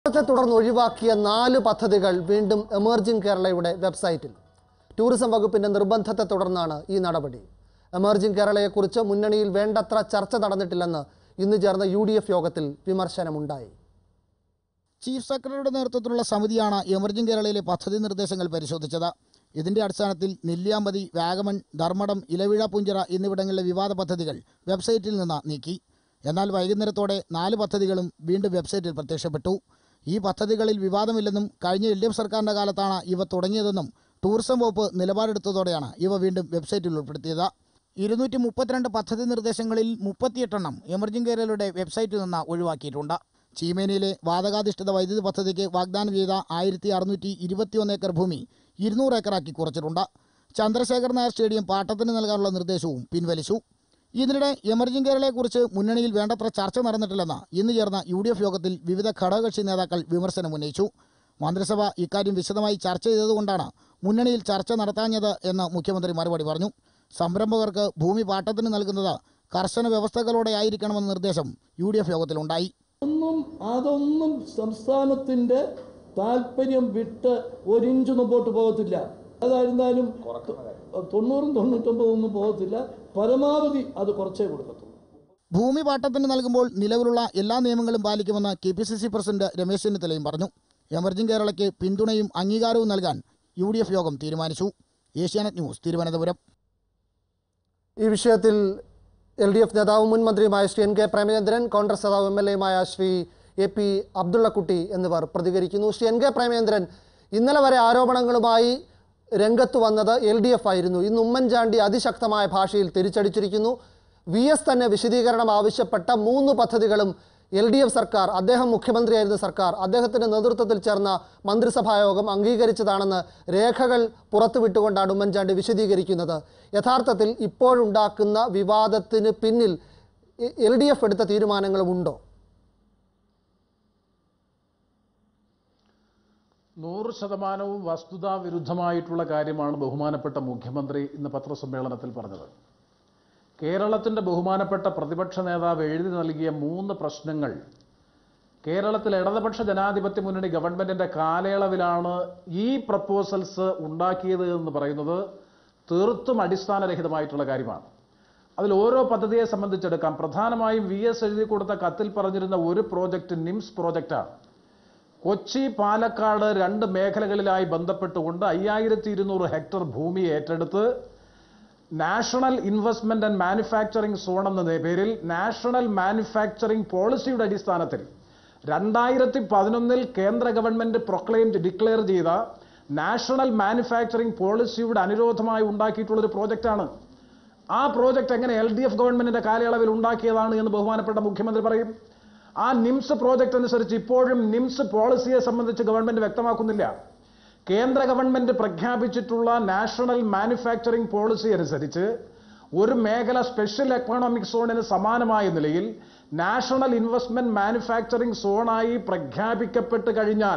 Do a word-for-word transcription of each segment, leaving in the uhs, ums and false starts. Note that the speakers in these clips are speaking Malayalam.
തുടർന്ന് ഒഴിവാക്കിയ നാല് പദ്ധതികൾ വീണ്ടും എമർജിംഗ് കേരളയുടെ വെബ്സൈറ്റിൽ. ടൂറിസം വകുപ്പിന്റെ നിർബന്ധത്തെ തുടർന്നാണ് ഈ നടപടി. എമർജിംഗ് കേരളയെക്കുറിച്ച് മുന്നണിയിൽ വേണ്ടത്ര ചർച്ച നടന്നിട്ടില്ലെന്ന് ഇന്ന് ചേർന്ന യു ഡി എഫ് യോഗത്തിൽ വിമർശനമുണ്ടായി. ചീഫ് സെക്രട്ടറിയുടെ നേതൃത്വത്തിലുള്ള സമിതിയാണ് എമർജിംഗ് കേരളയിലെ പദ്ധതി നിർദ്ദേശങ്ങൾ പരിശോധിച്ചത്. ഇതിന്റെ അടിസ്ഥാനത്തിൽ നെല്ലിയാമ്പതി, വാഗമൺ, ധർമ്മടം, ഇലവിഴ പൂഞ്ചിറ എന്നിവിടങ്ങളിലെ വിവാദ പദ്ധതികൾ വെബ്സൈറ്റിൽ നിന്ന് നീക്കി. എന്നാൽ വൈകുന്നേരത്തോടെ നാല് പദ്ധതികളും വീണ്ടും വെബ്സൈറ്റിൽ പ്രത്യക്ഷപ്പെട്ടു. ഈ പദ്ധതികളിൽ വിവാദമില്ലെന്നും കഴിഞ്ഞ എൽ ഡി എഫ് സർക്കാരിൻ്റെ കാലത്താണ് ഇവ തുടങ്ങിയതെന്നും ടൂറിസം വകുപ്പ് നിലപാടെടുത്തതോടെയാണ് ഇവ വീണ്ടും വെബ്സൈറ്റിൽ ഉൾപ്പെടുത്തിയത്. ഇരുന്നൂറ്റി മുപ്പത്തിരണ്ട് പദ്ധതി നിർദ്ദേശങ്ങളിൽ മുപ്പത്തിയെട്ടെണ്ണം എമർജിംഗ് കേരളയുടെ വെബ്സൈറ്റിൽ നിന്ന് ഒഴിവാക്കിയിട്ടുണ്ട്. ചീമേനിയിലെ വാതകാധിഷ്ഠിത വൈദ്യുതി പദ്ധതിക്ക് വാഗ്ദാനം ചെയ്ത ആയിരത്തി അറുന്നൂറ്റി ഇരുപത്തിയൊന്ന് ഏക്കർ ഭൂമി ഇരുന്നൂറ് ഏക്കറാക്കി കുറച്ചിട്ടുണ്ട്. ചന്ദ്രശേഖർ നായർ സ്റ്റേഡിയം പാട്ടത്തിന് നൽകാനുള്ള നിർദ്ദേശവും പിൻവലിച്ചു. ഇതിനിടെ എമർജിംഗ് കേരളയെക്കുറിച്ച് മുന്നണിയിൽ വേണ്ടത്ര ചർച്ച നടന്നിട്ടില്ലെന്ന് ഇന്ന് ചേർന്ന യു ഡി എഫ് യോഗത്തിൽ വിവിധ ഘടകകക്ഷി നേതാക്കൾ വിമർശനം ഉന്നയിച്ചു. മന്ത്രിസഭ ഇക്കാര്യം വിശദമായി ചർച്ച ചെയ്തതുകൊണ്ടാണ് മുന്നണിയിൽ ചർച്ച നടത്താഞ്ഞത് എന്ന് മുഖ്യമന്ത്രി മറുപടി പറഞ്ഞു. സംരംഭകർക്ക് ഭൂമി പാട്ടത്തിന് നൽകുന്നത് കർശന വ്യവസ്ഥകളോടെ ആയിരിക്കണമെന്ന നിർദ്ദേശം യു ഡി എഫ് യോഗത്തിലുണ്ടായി. ഒന്നും അതൊന്നും സംസ്ഥാനത്തിൻ്റെ താല്പര്യം വിട്ട് ഒരിഞ്ച് മുമ്പോട്ട് പോകത്തില്ല. അതായിരുന്നാലും തൊണ്ണൂറും തൊണ്ണൂറ്റൊമ്പതും ഒന്നും പോകത്തില്ല. പരമാവധി അത് കുറച്ചേ കൊടുക്കത്തുള്ളൂ. ഭൂമി പാട്ടത്തിന് നൽകുമ്പോൾ നിലവിലുള്ള എല്ലാ നിയമങ്ങളും പാലിക്കുമെന്ന് K P C C president Ramesh ചെന്നിത്തലയും പറഞ്ഞു. എമർജിംഗ് കേരളയ്ക്ക് പിന്തുണയും അംഗീകാരവും നൽകാൻ യു ഡി എഫ് യോഗം തീരുമാനിച്ചു. ഏഷ്യാനെറ്റ് ന്യൂസ്, തിരുവനന്തപുരം. ഈ വിഷയത്തിൽ എൽ ഡി എഫ് നേതാവും മുൻ മന്ത്രിയുമായ ശ്രീ എൻ കെ പ്രേമചന്ദ്രൻ, കോൺഗ്രസ് നേതാവ് എം എൽ എയുമായ ശ്രീ എ പി അബ്ദുള്ളക്കുട്ടി എന്നിവർ പ്രതികരിക്കുന്നു. ശ്രീ എൻ കെ പ്രേമചന്ദ്രൻ, ഇന്നലെ വരെ ആരോപണങ്ങളുമായി രംഗത്ത് വന്നത് എൽ ഡി എഫ് ആയിരുന്നു. ഇന്ന് ഉമ്മൻചാണ്ടി അതിശക്തമായ ഭാഷയിൽ തിരിച്ചടിച്ചിരിക്കുന്നു. വി എസ് തന്നെ വിശദീകരണം ആവശ്യപ്പെട്ട മൂന്ന് പദ്ധതികളും എൽ ഡി എഫ് സർക്കാർ, അദ്ദേഹം മുഖ്യമന്ത്രിയായിരുന്ന സർക്കാർ, അദ്ദേഹത്തിൻ്റെ നേതൃത്വത്തിൽ ചേർന്ന മന്ത്രിസഭായോഗം അംഗീകരിച്ചതാണെന്ന് രേഖകൾ പുറത്തുവിട്ടുകൊണ്ടാണ് ഉമ്മൻചാണ്ടി വിശദീകരിക്കുന്നത്. യഥാർത്ഥത്തിൽ ഇപ്പോഴുണ്ടാക്കുന്ന വിവാദത്തിന് പിന്നിൽ എൽ ഡി എഫ് എടുത്ത തീരുമാനങ്ങളുമുണ്ടോ? നൂറ് ശതമാനവും വസ്തുതാ വിരുദ്ധമായിട്ടുള്ള കാര്യമാണ് ബഹുമാനപ്പെട്ട മുഖ്യമന്ത്രി ഇന്ന് പത്രസമ്മേളനത്തിൽ പറഞ്ഞത്. കേരളത്തിൻ്റെ ബഹുമാനപ്പെട്ട പ്രതിപക്ഷ നേതാവ് എഴുതി നൽകിയ മൂന്ന് പ്രശ്നങ്ങൾ കേരളത്തിൽ ഇടതുപക്ഷ ജനാധിപത്യ മുന്നണി ഗവൺമെൻറ്റിൻ്റെ കാലയളവിലാണ് ഈ പ്രപ്പോസൽസ് ഉണ്ടാക്കിയത് എന്ന് പറയുന്നത് തീർത്തും അടിസ്ഥാനരഹിതമായിട്ടുള്ള കാര്യമാണ്. അതിൽ ഓരോ പദ്ധതിയെ സംബന്ധിച്ചെടുക്കാം. പ്രധാനമായും വി എസ് എഴുതി കൊടുത്ത കത്തിൽ പറഞ്ഞിരുന്ന ഒരു പ്രോജക്റ്റ് നിംസ് പ്രോജക്റ്റാണ്. കൊച്ചി പാലക്കാട് രണ്ട് മേഖലകളിലായി ബന്ധപ്പെട്ടുകൊണ്ട് അയ്യായിരത്തി ഇരുന്നൂറ് ഹെക്ടർ ഭൂമി ഏറ്റെടുത്ത് national investment and manufacturing zone എന്ന പേരിൽ നാഷണൽ മാനുഫാക്ചറിംഗ് പോളിസിയുടെ അടിസ്ഥാനത്തിൽ രണ്ടായിരത്തി പതിനൊന്നിൽ കേന്ദ്ര ഗവൺമെന്റ് പ്രൊക്ലെയിം ഡിക്ലെയർ ചെയ്ത നാഷണൽ മാനുഫാക്ചറിംഗ് പോളിസിയുടെ അനുരോധമായി ഉണ്ടാക്കിയിട്ടുള്ളൊരു പ്രോജക്റ്റാണ്. ആ പ്രോജക്റ്റ് എങ്ങനെ എൽ ഡി എഫ് ഗവൺമെന്റിന്റെ കാലയളവിൽ ഉണ്ടാക്കിയതാണ് എന്ന് ബഹുമാനപ്പെട്ട മുഖ്യമന്ത്രി പറയും. ആ നിംസ് പ്രോജക്റ്റ് അനുസരിച്ച് ഇപ്പോഴും നിംസ് പോളിസിയെ സംബന്ധിച്ച് ഗവൺമെന്റ് വ്യക്തമാക്കുന്നില്ല. കേന്ദ്ര ഗവൺമെന്റ് പ്രഖ്യാപിച്ചിട്ടുള്ള നാഷണൽ മാനുഫാക്ചറിംഗ് പോളിസി അനുസരിച്ച് ഒരു മേഖല സ്പെഷ്യൽ എക്കണോമിക് സോണിന് സമാനമായ നിലയിൽ നാഷണൽ ഇൻവെസ്റ്റ്മെന്റ് മാനുഫാക്ചറിംഗ് സോണായി പ്രഖ്യാപിക്കപ്പെട്ട് കഴിഞ്ഞാൽ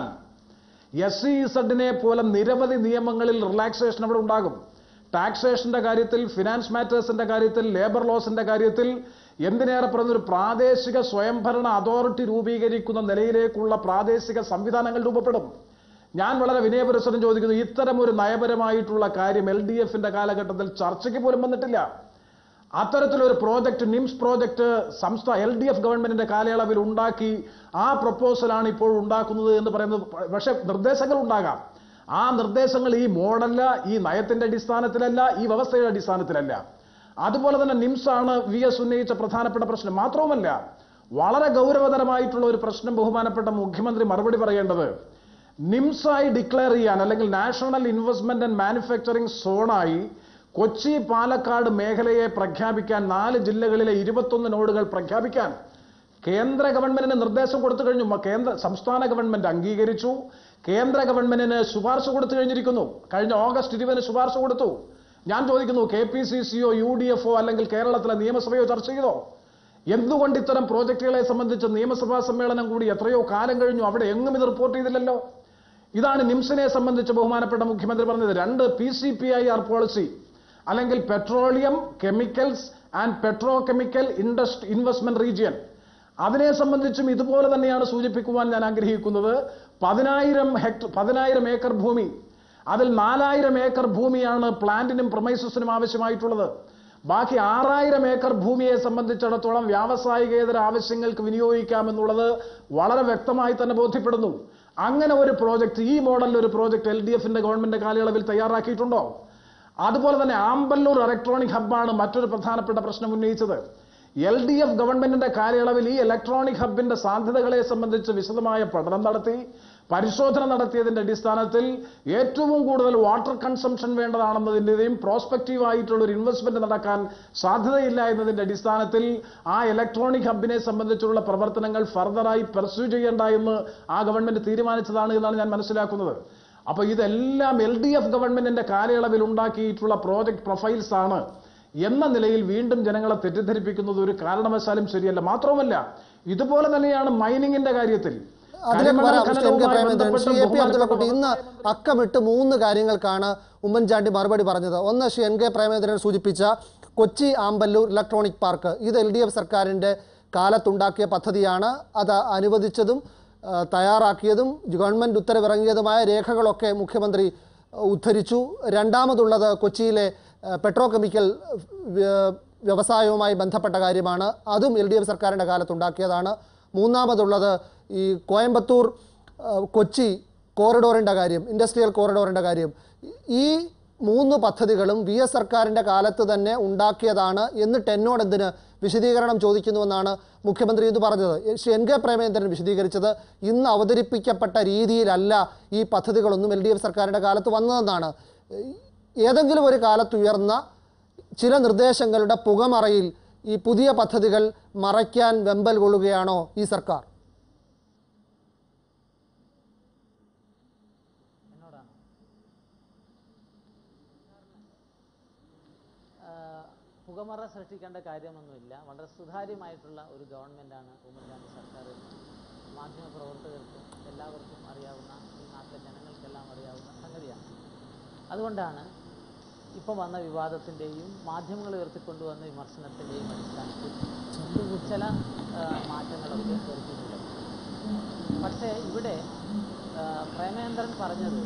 എസ് ഇ ഇസഡിനെ പോലെ നിരവധി നിയമങ്ങളിൽ റിലാക്സേഷൻ അവിടെ ഉണ്ടാകും. ടാക്സേഷന്റെ കാര്യത്തിൽ, ഫിനാൻസ് മാറ്റേഴ്സിന്റെ കാര്യത്തിൽ, ലേബർ ലോസിന്റെ കാര്യത്തിൽ, എന്തിനേറെ പറയുന്ന ഒരു പ്രാദേശിക സ്വയംഭരണ അതോറിറ്റി രൂപീകരിക്കുന്ന നിലയിലേക്കുള്ള പ്രാദേശിക സംവിധാനങ്ങൾ രൂപപ്പെടും. ഞാൻ വളരെ വിനയപുരസ്സരം ചോദിക്കുന്നു, ഇത്തരം ഒരു നയപരമായിട്ടുള്ള കാര്യം എൽ ഡി എഫിന്റെ കാലഘട്ടത്തിൽ ചർച്ചയ്ക്ക് പോലും വന്നിട്ടില്ല. അത്തരത്തിലൊരു പ്രോജക്റ്റ്, നിംസ് പ്രോജക്റ്റ് സംസ്ഥാന എൽ ഡി എഫ് ഗവൺമെന്റിന്റെ കാലയളവിൽ ഉണ്ടാക്കി ആ പ്രപ്പോസലാണ് ഇപ്പോൾ ഉണ്ടാക്കുന്നത് എന്ന് പറയുന്നത്. പക്ഷേ നിർദ്ദേശങ്ങൾ ഉണ്ടാകാം. ആ നിർദ്ദേശങ്ങൾ ഈ മോഡല്ല, ഈ നയത്തിന്റെ അടിസ്ഥാനത്തിലല്ല, ഈ വ്യവസ്ഥയുടെ അടിസ്ഥാനത്തിലല്ല. അതുപോലെ തന്നെ നിംസ് ആണ് വി എസ് ഉന്നയിച്ച പ്രധാനപ്പെട്ട പ്രശ്നം. മാത്രവുമല്ല, വളരെ ഗൗരവതരമായിട്ടുള്ള ഒരു പ്രശ്നം ബഹുമാനപ്പെട്ട മുഖ്യമന്ത്രി മറുപടി പറയേണ്ടത്, നിംസായി ഡിക്ലെയർ ചെയ്യാൻ അല്ലെങ്കിൽ നാഷണൽ ഇൻവെസ്റ്റ്മെന്റ് ആൻഡ് മാനുഫാക്ചറിംഗ് സോണായി കൊച്ചി പാലക്കാട് മേഖലയെ പ്രഖ്യാപിക്കാൻ, നാല് ജില്ലകളിലെ ഇരുപത്തൊന്ന് നോഡുകൾ പ്രഖ്യാപിക്കാൻ കേന്ദ്ര ഗവൺമെന്റിന് നിർദ്ദേശം കൊടുത്തു കഴിഞ്ഞു. കേന്ദ്ര സംസ്ഥാന ഗവൺമെന്റ് അംഗീകരിച്ചു. കേന്ദ്ര ഗവൺമെന്റിന് ശുപാർശ കൊടുത്തു കഴിഞ്ഞിരിക്കുന്നു. കഴിഞ്ഞ ഓഗസ്റ്റ് ഇരുപതിന് ശുപാർശ കൊടുത്തു. ഞാൻ ചോദിക്കുന്നു, കെ പി സി സിയോ യു ഡി എഫോ അല്ലെങ്കിൽ കേരളത്തിലെ നിയമസഭയോ ചർച്ച ചെയ്തോ? എന്തുകൊണ്ട് ഇത്തരം പ്രോജക്റ്റുകളെ സംബന്ധിച്ച് നിയമസഭാ സമ്മേളനം കൂടി എത്രയോ കാലം കഴിഞ്ഞു, അവിടെ എങ്ങും ഇത് റിപ്പോർട്ട് ചെയ്തില്ലല്ലോ. ഇതാണ് നിംസിനെ സംബന്ധിച്ച് ബഹുമാനപ്പെട്ട മുഖ്യമന്ത്രി പറഞ്ഞത്. രണ്ട് P C P I R policy അല്ലെങ്കിൽ petroleum chemicals and petrochemical industry investment region, അതിനെ സംബന്ധിച്ചും ഇതുപോലെ തന്നെയാണ് സൂചിപ്പിക്കുവാൻ ഞാൻ ആഗ്രഹിക്കുന്നത്. പതിനായിരം ഹെക്ടർ പതിനായിരം ഏക്കർ ഭൂമി, അതിൽ നാലായിരം ഏക്കർ ഭൂമിയാണ് പ്ലാന്റിനും പ്രമൈസസിനും ആവശ്യമായിട്ടുള്ളത്. ബാക്കി ആറായിരം ഏക്കർ ഭൂമിയെ സംബന്ധിച്ചിടത്തോളം വ്യാവസായികേതര ആവശ്യങ്ങൾക്ക് വിനിയോഗിക്കാമെന്നുള്ളത് വളരെ വ്യക്തമായി തന്നെ ബോധ്യപ്പെടുന്നു. അങ്ങനെ ഒരു പ്രോജക്റ്റ്, ഈ മോഡലിൽ ഒരു പ്രോജക്റ്റ് എൽ ഡി എഫിന്റെ ഗവൺമെന്റ് കാലയളവിൽ തയ്യാറാക്കിയിട്ടുണ്ടോ? അതുപോലെ തന്നെ ആമ്പല്ലൂർ ഇലക്ട്രോണിക് ഹബ്ബാണ് മറ്റൊരു പ്രധാനപ്പെട്ട പ്രശ്നം ഉന്നയിച്ചത്. എൽ ഡി എഫ് ഗവൺമെന്റിന്റെ കാലയളവിൽ ഈ ഇലക്ട്രോണിക് ഹബിന്റെ സാധ്യതകളെ സംബന്ധിച്ച് വിശദമായ പഠനം നടത്തി, പരിശോധന നടത്തിയതിന്റെ അടിസ്ഥാനത്തിൽ ഏറ്റവും കൂടുതൽ വാട്ടർ കൺസംഷൻ വേണ്ടതാണെന്നതിൻ്റെയും പ്രോസ്പെക്റ്റീവ് ആയിട്ടുള്ള ഒരു ഇൻവെസ്റ്റ്മെന്റ് നടക്കാൻ സാധ്യതയില്ല എന്നതിന്റെ അടിസ്ഥാനത്തിൽ ആ ഇലക്ട്രോണിക് ഹബിനെ സംബന്ധിച്ചുള്ള പ്രവർത്തനങ്ങൾ ഫർദറായി പെർസ്യൂ ചെയ്യേണ്ട എന്ന് ആ ഗവൺമെന്റ് തീരുമാനിച്ചതാണ് എന്നാണ് ഞാൻ മനസ്സിലാക്കുന്നത്. അപ്പൊ ഇതെല്ലാം എൽ ഡി എഫ് ഗവൺമെന്റിന്റെ കാലയളവിൽ ഉണ്ടാക്കിയിട്ടുള്ള പ്രോജക്ട് പ്രൊഫൈൽസ് ആണ് എന്ന നിലയിൽ വീണ്ടും ജനങ്ങളെ തെറ്റിദ്ധരിപ്പിക്കുന്നത് ഒരു കാരണവശാലും ശരിയല്ല. മാത്രവുമല്ല, ഇതുപോലെ തന്നെയാണ് മൈനിങ്ങിന്റെ കാര്യത്തിൽ. ഇന്ന് അക്കമിട്ട് മൂന്ന് കാര്യങ്ങൾക്കാണ് ഉമ്മൻചാണ്ടി മറുപടി പറഞ്ഞത്. ഒന്ന്, ശ്രീ എൻ കെ പ്രേമചന്ദ്രൻ സൂചിപ്പിച്ച കൊച്ചി ആമ്പല്ലൂർ ഇലക്ട്രോണിക് പാർക്ക്. ഇത് എൽ ഡി എഫ് സർക്കാരിൻ്റെ കാലത്തുണ്ടാക്കിയ പദ്ധതിയാണ്. അത് അനുവദിച്ചതും തയ്യാറാക്കിയതും ഗവൺമെൻറ് ഉത്തരവിറങ്ങിയതുമായ രേഖകളൊക്കെ മുഖ്യമന്ത്രി ഉദ്ധരിച്ചു. രണ്ടാമതുള്ളത് കൊച്ചിയിലെ പെട്രോ കെമിക്കൽ വ്യവസായവുമായി ബന്ധപ്പെട്ട കാര്യമാണ്. അതും എൽ ഡി എഫ് സർക്കാരിൻ്റെ കാലത്തുണ്ടാക്കിയതാണ്. മൂന്നാമതുള്ളത് ഈ കോയമ്പത്തൂർ കൊച്ചി കോറിഡോറിൻ്റെ കാര്യം, ഇൻഡസ്ട്രിയൽ കോറിഡോറിൻ്റെ കാര്യം. ഈ മൂന്ന് പദ്ധതികളും വി എസ് സർക്കാരിൻ്റെ കാലത്ത് തന്നെ ഉണ്ടാക്കിയതാണ്. എന്നിട്ട് എന്നോട് എന്തിന് വിശദീകരണം ചോദിക്കുന്നുവെന്നാണ് മുഖ്യമന്ത്രി ഇത് പറഞ്ഞത്. ശ്രീ എൻ കെ പ്രേമചന്ദ്രൻ വിശദീകരിച്ചത് ഇന്ന് അവതരിപ്പിക്കപ്പെട്ട രീതിയിലല്ല ഈ പദ്ധതികളൊന്നും എൽ ഡി എഫ് സർക്കാരിൻ്റെ കാലത്ത് വന്നതെന്നാണ്. ഏതെങ്കിലും ഒരു കാലത്ത് ഉയർന്ന ചില നിർദ്ദേശങ്ങളുടെ പുകമറയിൽ ഈ പുതിയ പദ്ധതികൾ മറയ്ക്കാൻ വെമ്പൽ കൊള്ളുകയാണോ ഈ സർക്കാർ? പുകമറ സൃഷ്ടിക്കേണ്ട കാര്യമൊന്നുമില്ല. വളരെ സുതാര്യമായിട്ടുള്ള ഒരു ഗവൺമെൻറ്റാണ് ഉമ്മൻചാണ്ടി സർക്കാർ. മാധ്യമപ്രവർത്തകർക്കും എല്ലാവർക്കും അറിയാവുന്ന, ഈ നാട്ടിലെ ജനങ്ങൾക്കെല്ലാം അറിയാവുന്ന സംഗതിയാണ്. അതുകൊണ്ടാണ് ഇപ്പോൾ വന്ന വിവാദത്തിൻ്റെയും മാധ്യമങ്ങൾ ഉയർത്തിക്കൊണ്ടുവന്ന വിമർശനത്തിൻ്റെയും അടിസ്ഥാനത്തിൽ ചില മാറ്റങ്ങളൊക്കെ വരുത്തിയിട്ടുണ്ട്. പക്ഷേ ഇവിടെ പ്രേമചന്ദ്രൻ പറഞ്ഞത്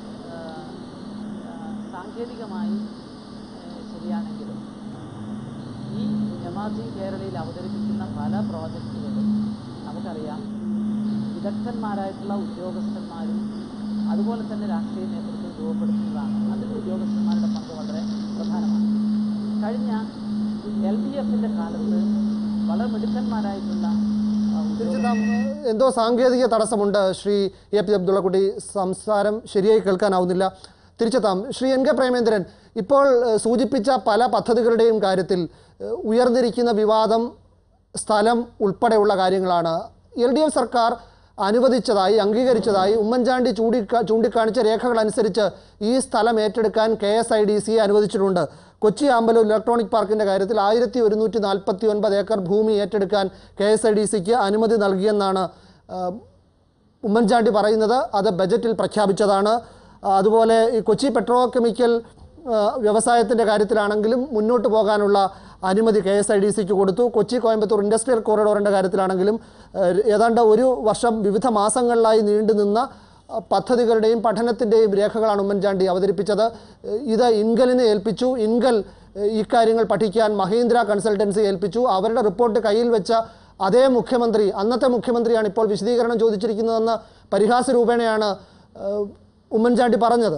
സാങ്കേതികമായി ശരിയാണെങ്കിലും ഈ ജമാഅത്തെ കേരളയിൽ അവതരിപ്പിക്കുന്ന പല പ്രോജക്റ്റുകളും നമുക്കറിയാം വിദഗ്ധന്മാരായിട്ടുള്ള ഉദ്യോഗസ്ഥന്മാരും അതുപോലെ തന്നെ രാഷ്ട്രീയ നേതൃത്വം രൂപപ്പെടുത്തുന്നതാണ്. അതിൽ ഉദ്യോഗസ്ഥന്മാരുടെ പങ്ക് വളരെ പ്രധാനമാണ്. കഴിഞ്ഞ എൽ ഡി എഫിൻ്റെ കാലത്ത് വളരെ മിടുക്കന്മാരായിട്ടുള്ള എന്തോ സാങ്കേതിക തടസ്സമുണ്ട്. ശ്രീ എ പി അബ്ദുള്ളക്കുട്ടി, സംസാരം ശരിയായി കേൾക്കാനാവുന്നില്ല. തിരിച്ചെത്താം. ശ്രീ എൻ കെ പ്രേമചന്ദ്രൻ, ഇപ്പോൾ സൂചിപ്പിച്ച പല പദ്ധതികളുടെയും കാര്യത്തിൽ ഉയർന്നിരിക്കുന്ന വിവാദം സ്ഥലം ഉൾപ്പെടെയുള്ള കാര്യങ്ങളാണ്. എൽ ഡി എഫ് സർക്കാർ അനുവദിച്ചതായി, അംഗീകരിച്ചതായി ഉമ്മൻചാണ്ടി ചൂണ്ടിക്കാ ചൂണ്ടിക്കാണിച്ച രേഖകൾ അനുസരിച്ച് ഈ സ്ഥലം ഏറ്റെടുക്കാൻ കെ എസ് ഐ ഡി സിയെ അനുവദിച്ചിട്ടുണ്ട്. കൊച്ചി ആമ്പല്ലൂർ ഇലക്ട്രോണിക് പാർക്കിൻ്റെ കാര്യത്തിൽ ആയിരത്തി ഒരുന്നൂറ്റി നാൽപ്പത്തി ഒൻപത് ഏക്കർ ഭൂമി ഏറ്റെടുക്കാൻ കെ എസ് ഐ ഡി സിക്ക് അനുമതി നൽകിയെന്നാണ് ഉമ്മൻചാണ്ടി പറയുന്നത്. അത് ബജറ്റിൽ പ്രഖ്യാപിച്ചതാണ്. അതുപോലെ ഈ കൊച്ചി പെട്രോ കെമിക്കൽ വ്യവസായത്തിൻ്റെ കാര്യത്തിലാണെങ്കിലും മുന്നോട്ട് പോകാനുള്ള അനുമതി കെ എസ് ഐ ഡി സിക്ക് കൊടുത്തു. കൊച്ചി കോയമ്പത്തൂർ ഇൻഡസ്ട്രിയൽ കോറിഡോറിൻ്റെ കാര്യത്തിലാണെങ്കിലും ഏതാണ്ട് ഒരു വർഷം വിവിധ മാസങ്ങളിലായി നീണ്ടുനിന്ന പദ്ധതികളുടെയും പഠനത്തിൻ്റെയും രേഖകളാണ് ഉമ്മൻചാണ്ടി അവതരിപ്പിച്ചത്. ഇത് ഇൻഗലിനെ ഏൽപ്പിച്ചു. ഇൻഗൽ ഇക്കാര്യങ്ങൾ പഠിക്കാൻ മഹീന്ദ്ര കൺസൾട്ടൻസി ഏൽപ്പിച്ചു. അവരുടെ റിപ്പോർട്ട് കയ്യിൽ വെച്ച അതേ മുഖ്യമന്ത്രി, അന്നത്തെ മുഖ്യമന്ത്രിയാണ് ഇപ്പോൾ വിശദീകരണം ചോദിച്ചിരിക്കുന്നതെന്ന് പരിഹാസ രൂപേണയാണ് ഉമ്മൻചാണ്ടി പറഞ്ഞത്.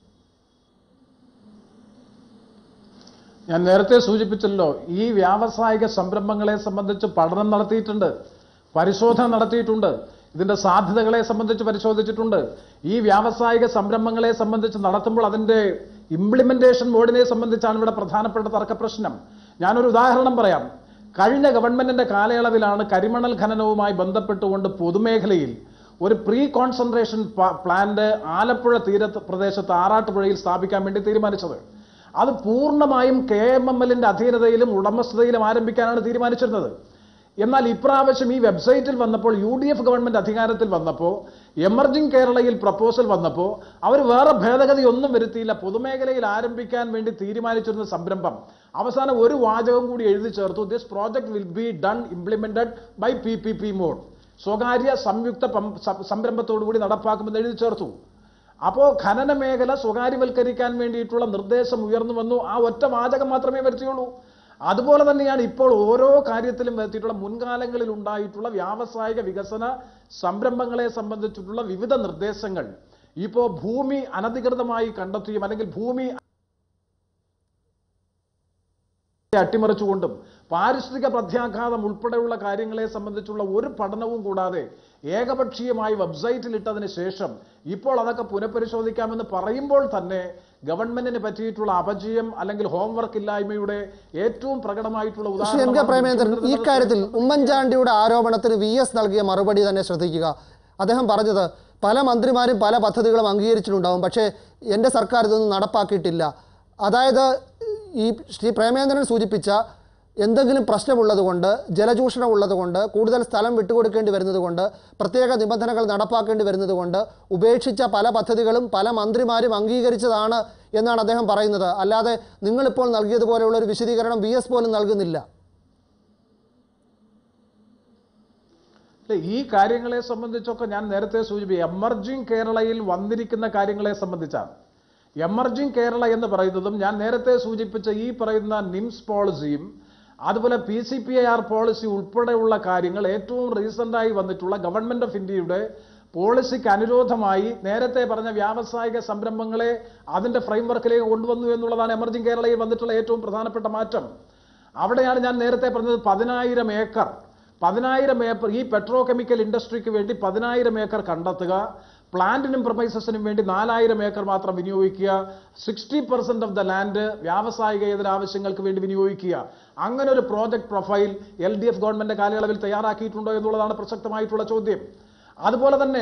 ഞാൻ നേരത്തെ സൂചിപ്പിച്ചല്ലോ, ഈ വ്യാവസായിക സംരംഭങ്ങളെ സംബന്ധിച്ച് പഠനം നടത്തിയിട്ടുണ്ട്, പരിശോധന നടത്തിയിട്ടുണ്ട്, ഇതിന്റെ സാധ്യതകളെ സംബന്ധിച്ച് പരിശോധിച്ചിട്ടുണ്ട്. ഈ വ്യാവസായിക സംരംഭങ്ങളെ സംബന്ധിച്ച് നടത്തുമ്പോൾ അതിന്റെ ഇംപ്ലിമെന്റേഷൻ മോഡിനെ സംബന്ധിച്ചാണ് ഇവിടെ പ്രധാനപ്പെട്ട തർക്കപ്രശ്നം. ഞാനൊരു ഉദാഹരണം പറയാം. കഴിഞ്ഞ ഗവൺമെന്റിന്റെ കാലയളവിലാണ് കരിമണൽ ഖനനവുമായി ബന്ധപ്പെട്ടുകൊണ്ട് പൊതുമേഖലയിൽ ഒരു പ്രീ കോൺസെൻട്രേഷൻ പ്ലാന്റ് ആലപ്പുഴ തീര പ്രദേശത്ത് ആറാട്ടുപുഴയിൽ സ്ഥാപിക്കാൻ വേണ്ടി തീരുമാനിച്ചത്. അത് പൂർണ്ണമായും കെ എം എം എല്ലിന്റെ അധീനതയിലും ഉടമസ്ഥതയിലും ആരംഭിക്കാനാണ് തീരുമാനിച്ചിരുന്നത്. എന്നാൽ ഇപ്രാവശ്യം ഈ വെബ്സൈറ്റിൽ വന്നപ്പോൾ, യു ഡി എഫ് ഗവൺമെന്റ് അധികാരത്തിൽ വന്നപ്പോൾ എമർജിംഗ് കേരളയിൽ പ്രപ്പോസൽ വന്നപ്പോൾ അവർ വേറെ ഭേദഗതി ഒന്നും വരുത്തിയില്ല. പൊതുമേഖലയിൽ ആരംഭിക്കാൻ വേണ്ടി തീരുമാനിച്ചിരുന്ന സംരംഭം അവസാനം ഒരു വാചകം കൂടി എഴുതി ചേർത്തു, this project will be done implemented by P P P mode, സ്വകാര്യ സംയുക്ത സംരംഭത്തോടുകൂടി നടപ്പാക്കുമെന്ന് എഴുതി ചേർത്തു. അപ്പോൾ ഖനന മേഖല സ്വകാര്യവൽക്കരിക്കാൻ വേണ്ടിയിട്ടുള്ള നിർദ്ദേശം ഉയർന്നു വന്നു. ആ ഒറ്റ വാചകം മാത്രമേ വരുത്തിയുള്ളൂ. അതുപോലെ തന്നെയാണ് ഇപ്പോൾ ഓരോ കാര്യത്തിലും വരുത്തിയിട്ടുള്ള മുൻകാലങ്ങളിൽ ഉണ്ടായിട്ടുള്ള വ്യാവസായിക വികസന സംരംഭങ്ങളെ സംബന്ധിച്ചിട്ടുള്ള വിവിധ നിർദ്ദേശങ്ങൾ. ഇപ്പോൾ ഭൂമി അനധികൃതമായി കണ്ടെത്തിയും അല്ലെങ്കിൽ ഭൂമി അട്ടിമറിച്ചുകൊണ്ടും പാരിസ്ഥിതിക പ്രത്യാഘാതം ഉൾപ്പെടെയുള്ള കാര്യങ്ങളെ സംബന്ധിച്ചുള്ള ഒരു പഠനവും കൂടാതെ ഏകപക്ഷീയമായി വെബ്സൈറ്റിൽ ഇട്ടതിന് ശേഷം ഇപ്പോൾ അതൊക്കെ പുനഃപരിശോധിക്കാമെന്ന് പറയുമ്പോൾ തന്നെ ഗവൺമെന്റിന് പറ്റിയിട്ടുള്ള അപജയം അല്ലെങ്കിൽ ഹോംവർക്ക് ഇല്ലായ്മയുടെ ഏറ്റവും പ്രകടമായിട്ടുള്ള ഉദാഹരണം. ഈ കാര്യത്തിൽ ഉമ്മൻചാണ്ടിയുടെ ആരോപണത്തിന് വി എസ് നൽകിയ മറുപടി തന്നെ ശ്രദ്ധിക്കുക. അദ്ദേഹം പറഞ്ഞത് പല മന്ത്രിമാരും പല പദ്ധതികളും അംഗീകരിച്ചിട്ടുണ്ടാവും, പക്ഷേ എൻ്റെ സർക്കാർ ഇതൊന്നും നടപ്പാക്കിയിട്ടില്ല. അതായത് ഈ ശ്രീ പ്രേമേന്ദ്രൻ സൂചിപ്പിച്ച എന്തെങ്കിലും പ്രശ്നമുള്ളത് കൊണ്ട്, ജലചൂഷണം ഉള്ളതുകൊണ്ട്, കൂടുതൽ സ്ഥലം വിട്ടുകൊടുക്കേണ്ടി വരുന്നത് കൊണ്ട്, പ്രത്യേക നിബന്ധനകൾ നടപ്പാക്കേണ്ടി വരുന്നത് കൊണ്ട് ഉപേക്ഷിച്ച പല പദ്ധതികളും പല മന്ത്രിമാരും അംഗീകരിച്ചതാണ് എന്നാണ് അദ്ദേഹം പറയുന്നത്. അല്ലാതെ നിങ്ങളിപ്പോൾ നൽകിയതുപോലെയുള്ള ഒരു വിശദീകരണം വി എസ് പോലും നൽകുന്നില്ല. ഈ കാര്യങ്ങളെ സംബന്ധിച്ചൊക്കെ ഞാൻ നേരത്തെ സൂചിപ്പിച്ചു. എമർജിംഗ് കേരളയിൽ വന്നിരിക്കുന്ന കാര്യങ്ങളെ സംബന്ധിച്ചാണ്. എമർജിംഗ് കേരള എന്ന് പറയുന്നതും ഞാൻ നേരത്തെ സൂചിപ്പിച്ച ഈ പറയുന്ന നിംസ് പോളിസിയും അതുപോലെ P C P I R policy ഉൾപ്പെടെയുള്ള കാര്യങ്ങൾ ഏറ്റവും റീസെൻ്റായി വന്നിട്ടുള്ള ഗവൺമെൻറ് ഓഫ് ഇന്ത്യയുടെ പോളിസിക്ക് അനുരോധമായി നേരത്തെ പറഞ്ഞ വ്യാവസായിക സംരംഭങ്ങളെ അതിൻ്റെ ഫ്രെയിംവർക്കിലേക്ക് കൊണ്ടുവന്നു എന്നുള്ളതാണ് എമർജിംഗ് കേരളയിൽ വന്നിട്ടുള്ള ഏറ്റവും പ്രധാനപ്പെട്ട മാറ്റം. അവിടെയാണ് ഞാൻ നേരത്തെ പറഞ്ഞത് പതിനായിരം ഏക്കർ പതിനായിരം ഏക്കർ ഈ പെട്രോ കെമിക്കൽ ഇൻഡസ്ട്രിക്ക് വേണ്ടി പതിനായിരം ഏക്കർ കണ്ടെത്തുക, പ്ലാന്റിനും പ്രൊമൈസസിനും വേണ്ടി നാലായിരം ഏക്കർ മാത്രം വിനിയോഗിക്കുക, sixty percent of the land വ്യാവസായികേതര ആവശ്യങ്ങൾക്ക് വേണ്ടി വിനിയോഗിക്കുക. അങ്ങനെ ഒരു project profile L D F government കാലയളവിൽ തയ്യാറാക്കിയിട്ടുണ്ടോ എന്നുള്ളതാണ് പ്രസക്തമായിട്ടുള്ള ചോദ്യം. അതുപോലെ തന്നെ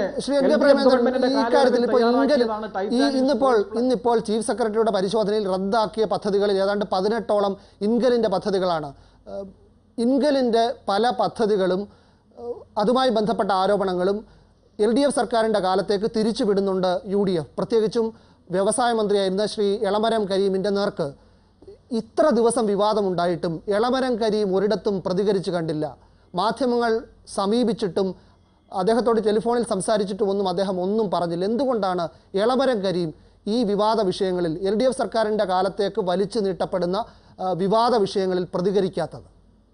ഇന്നിപ്പോൾ ഇന്നിപ്പോൾ ചീഫ് സെക്രട്ടറിയുടെ പരിശോധനയിൽ റദ്ദാക്കിയ പദ്ധതികളിൽ ഏതാണ്ട് പതിനെട്ടോളം ഇൻഗലിന്റെ പദ്ധതികളാണ്. ഇൻഗലിന്റെ പല പദ്ധതികളും അതുമായി ബന്ധപ്പെട്ട ആരോപണങ്ങളും എൽ ഡി എഫ് സർക്കാരിൻ്റെ കാലത്തേക്ക് തിരിച്ചുവിടുന്നുണ്ട് യു ഡി എഫ്. പ്രത്യേകിച്ചും വ്യവസായ മന്ത്രിയായിരുന്ന ശ്രീ എളമരം കരീമിൻ്റെ നേർക്ക്. ഇത്ര ദിവസം വിവാദമുണ്ടായിട്ടും എളമരം കരീം ഒരിടത്തും പ്രതികരിച്ചു കണ്ടില്ല. മാധ്യമങ്ങൾ സമീപിച്ചിട്ടും അദ്ദേഹത്തോട് ടെലിഫോണിൽ സംസാരിച്ചിട്ടും ഒന്നും അദ്ദേഹം ഒന്നും പറഞ്ഞില്ല. എന്തുകൊണ്ടാണ് എളമരം കരീം ഈ വിവാദ വിഷയങ്ങളിൽ എൽ ഡി എഫ് സർക്കാരിൻ്റെ കാലത്തേക്ക് വലിച്ചു നീട്ടപ്പെടുന്ന വിവാദ വിഷയങ്ങളിൽ പ്രതികരിക്കാത്തത്?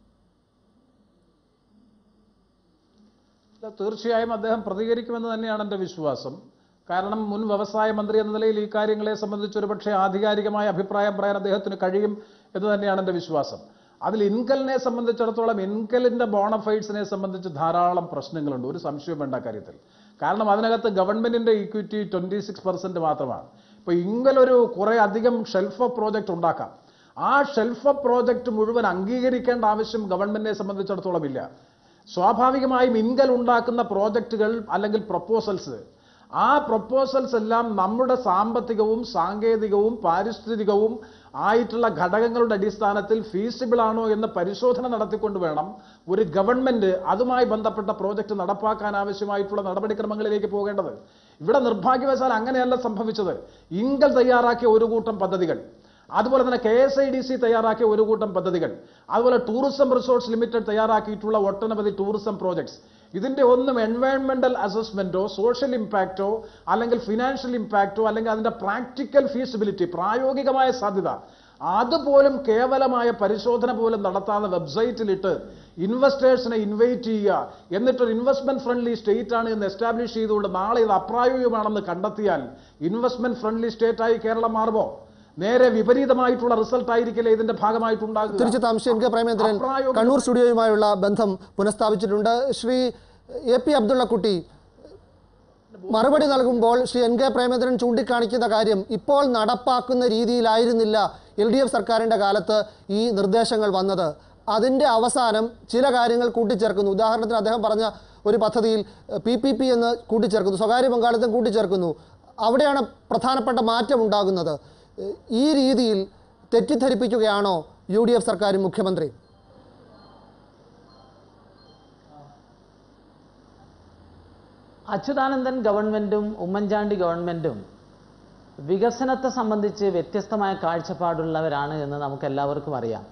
തീർച്ചയായും അദ്ദേഹം പ്രതികരിക്കുമെന്ന് തന്നെയാണ് എൻ്റെ വിശ്വാസം. കാരണം മുൻ വ്യവസായ മന്ത്രി എന്ന നിലയിൽ ഈ കാര്യങ്ങളെ സംബന്ധിച്ച് ഒരു പക്ഷേ ആധികാരികമായ അഭിപ്രായം പറയാൻ അദ്ദേഹത്തിന് കഴിയും എന്ന് തന്നെയാണ് എൻ്റെ വിശ്വാസം. അതിൽ ഇൻകലിനെ സംബന്ധിച്ചിടത്തോളം ഇൻകലിൻ്റെ ബോണഫൈഡ്സിനെ സംബന്ധിച്ച് ധാരാളം പ്രശ്നങ്ങളുണ്ട്, ഒരു സംശയവും വേണ്ട കാര്യത്തിൽ. കാരണം അതിനകത്ത് ഗവൺമെൻറ്റിൻ്റെ ഇക്വിറ്റി ട്വൻറ്റി സിക്സ് പെർസെൻറ്റ് മാത്രമാണ്. ഇപ്പോൾ ഇൻകലൊരു കുറേ അധികം ഷെൽഫ് ഓഫ് പ്രോജക്റ്റ് ഉണ്ടാക്കാം. ആ ഷെൽഫ് ഓഫ് പ്രോജക്റ്റ് മുഴുവൻ അംഗീകരിക്കേണ്ട ആവശ്യം ഗവൺമെൻറ്റിനെ സംബന്ധിച്ചിടത്തോളം ഇല്ല. സ്വാഭാവികമായും ഇൻകൽ ഉണ്ടാക്കുന്ന പ്രോജക്റ്റുകൾ അല്ലെങ്കിൽ പ്രപ്പോസൽസ്, ആ പ്രപ്പോസൽസ് എല്ലാം നമ്മുടെ സാമ്പത്തികവും സാങ്കേതികവും പാരിസ്ഥിതികവും ആയിട്ടുള്ള ഘടകങ്ങളുടെ അടിസ്ഥാനത്തിൽ ഫീസിബിൾ ആണോ എന്ന പരിശോധന നടത്തിക്കൊണ്ട് വേണം ഒരു ഗവൺമെന്റ് അതുമായി ബന്ധപ്പെട്ട പ്രോജക്റ്റ് നടപ്പാക്കാൻ ആവശ്യമായിട്ടുള്ള നടപടിക്രമങ്ങളിലേക്ക് പോകേണ്ടത്. ഇവിടെ നിർഭാഗ്യവശാൽ അങ്ങനെയല്ല സംഭവിച്ചത്. ഇൻകൽ തയ്യാറാക്കിയ ഒരു കൂട്ടം പദ്ധതികൾ, അതുപോലെ തന്നെ K S I D C തയ്യാറാക്കിയ ഒരു കൂട്ടം പദ്ധതികൾ, അതുപോലെ ടൂറിസം റിസോർട്സ് ലിമിറ്റഡ് തയ്യാറാക്കിയിട്ടുള്ള ഒട്ടനവധി ടൂറിസം പ്രോജക്ട്സ്, ഇതിൻ്റെ ഒന്നും എൻവയൺമെന്റൽ അസസ്മെന്റോ സോഷ്യൽ ഇമ്പാക്റ്റോ അല്ലെങ്കിൽ ഫിനാൻഷ്യൽ ഇമ്പാക്റ്റോ അല്ലെങ്കിൽ അതിൻ്റെ പ്രാക്ടിക്കൽ ഫീസിബിലിറ്റി, പ്രായോഗികമായ സാധ്യത, അതുപോലും കേവലമായ പരിശോധന പോലും നടത്താതെ വെബ്സൈറ്റിലിട്ട് ഇൻവെസ്റ്റേഴ്സിനെ ഇൻവൈറ്റ് ചെയ്യുക, എന്നിട്ടൊരു ഇൻവെസ്റ്റ്മെന്റ് ഫ്രണ്ട്ലി സ്റ്റേറ്റ് ആണ് എന്ന് എസ്റ്റാബ്ലിഷ് ചെയ്തുകൊണ്ട് നാളെ ഇത് അപ്രായോഗികമാണെന്ന് കണ്ടെത്തിയാൽ ഇൻവെസ്റ്റ്മെന്റ് ഫ്രണ്ട്ലി സ്റ്റേറ്റായി കേരളം മാറുമോ? നേരെ വിപരീതമായിട്ടുള്ള റിസൾട്ട് ആയിരിക്കില്ലേ ഇതിന്റെ ഭാഗമായിട്ടുണ്ടാകുക. തിരിച്ചെത്താം. ശ്രീ എൻ കെ പ്രേമേന്ദ്രൻ കണ്ണൂർ സ്റ്റുഡിയോയുമായുള്ള ബന്ധം പുനഃസ്ഥാപിച്ചിട്ടുണ്ട്. ശ്രീ എ പി അബ്ദുള്ളക്കുട്ടി, മറുപടി നൽകുമ്പോൾ ശ്രീ എൻ കെ പ്രേമേന്ദ്രൻ ചൂണ്ടിക്കാണിക്കുന്ന കാര്യം ഇപ്പോൾ നടപ്പാക്കുന്ന രീതിയിലായിരുന്നില്ല എൽ ഡി എഫ് സർക്കാരിൻ്റെ കാലത്ത് ഈ നിർദ്ദേശങ്ങൾ വന്നത്. അതിൻ്റെ അവസാനം ചില കാര്യങ്ങൾ കൂട്ടിച്ചേർക്കുന്നു. ഉദാഹരണത്തിന് അദ്ദേഹം പറഞ്ഞ ഒരു പദ്ധതിയിൽ പി പി പി എന്ന് കൂട്ടിച്ചേർക്കുന്നു, സ്വകാര്യ പങ്കാളിത്തം കൂട്ടിച്ചേർക്കുന്നു. അവിടെയാണ് പ്രധാനപ്പെട്ട മാറ്റം ഉണ്ടാകുന്നത്. ഈ രീതിയിൽ തെറ്റിദ്ധരിപ്പിക്കുകയാണോ യു ഡി എഫ് സർക്കാരും മുഖ്യമന്ത്രി? അച്യുതാനന്ദൻ ഗവൺമെൻറ്റും ഉമ്മൻചാണ്ടി ഗവൺമെൻറ്റും വികസനത്തെ സംബന്ധിച്ച് വ്യത്യസ്തമായ കാഴ്ചപ്പാടുള്ളവരാണ് എന്ന് നമുക്കെല്ലാവർക്കും അറിയാം.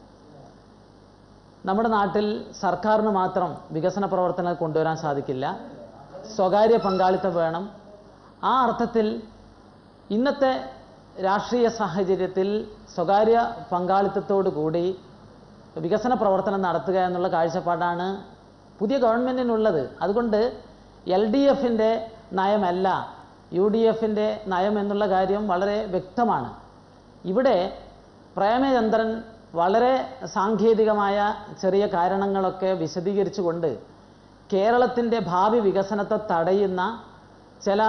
നമ്മുടെ നാട്ടിൽ സർക്കാരിന് മാത്രം വികസന പ്രവർത്തനങ്ങൾ കൊണ്ടുവരാൻ സാധിക്കില്ല, സ്വകാര്യ പങ്കാളിത്തം വേണം. ആ അർത്ഥത്തിൽ ഇന്നത്തെ രാഷ്ട്രീയ സാഹചര്യത്തിൽ സ്വകാര്യ പങ്കാളിത്തത്തോടു കൂടി വികസന പ്രവർത്തനം നടത്തുക എന്നുള്ള കാഴ്ചപ്പാടാണ് പുതിയ ഗവൺമെൻറ്റിനുള്ളത്. അതുകൊണ്ട് എൽ ഡി എഫിൻ്റെ നയമല്ല യു ഡി എഫിൻ്റെ നയം എന്നുള്ള കാര്യം വളരെ വ്യക്തമാണ്. ഇവിടെ പ്രേമചന്ദ്രൻ വളരെ സാങ്കേതികമായ ചെറിയ കാരണങ്ങളൊക്കെ വിശദീകരിച്ചുകൊണ്ട് കേരളത്തിൻ്റെ ഭാവി വികസനത്തെ തടയുന്ന ചില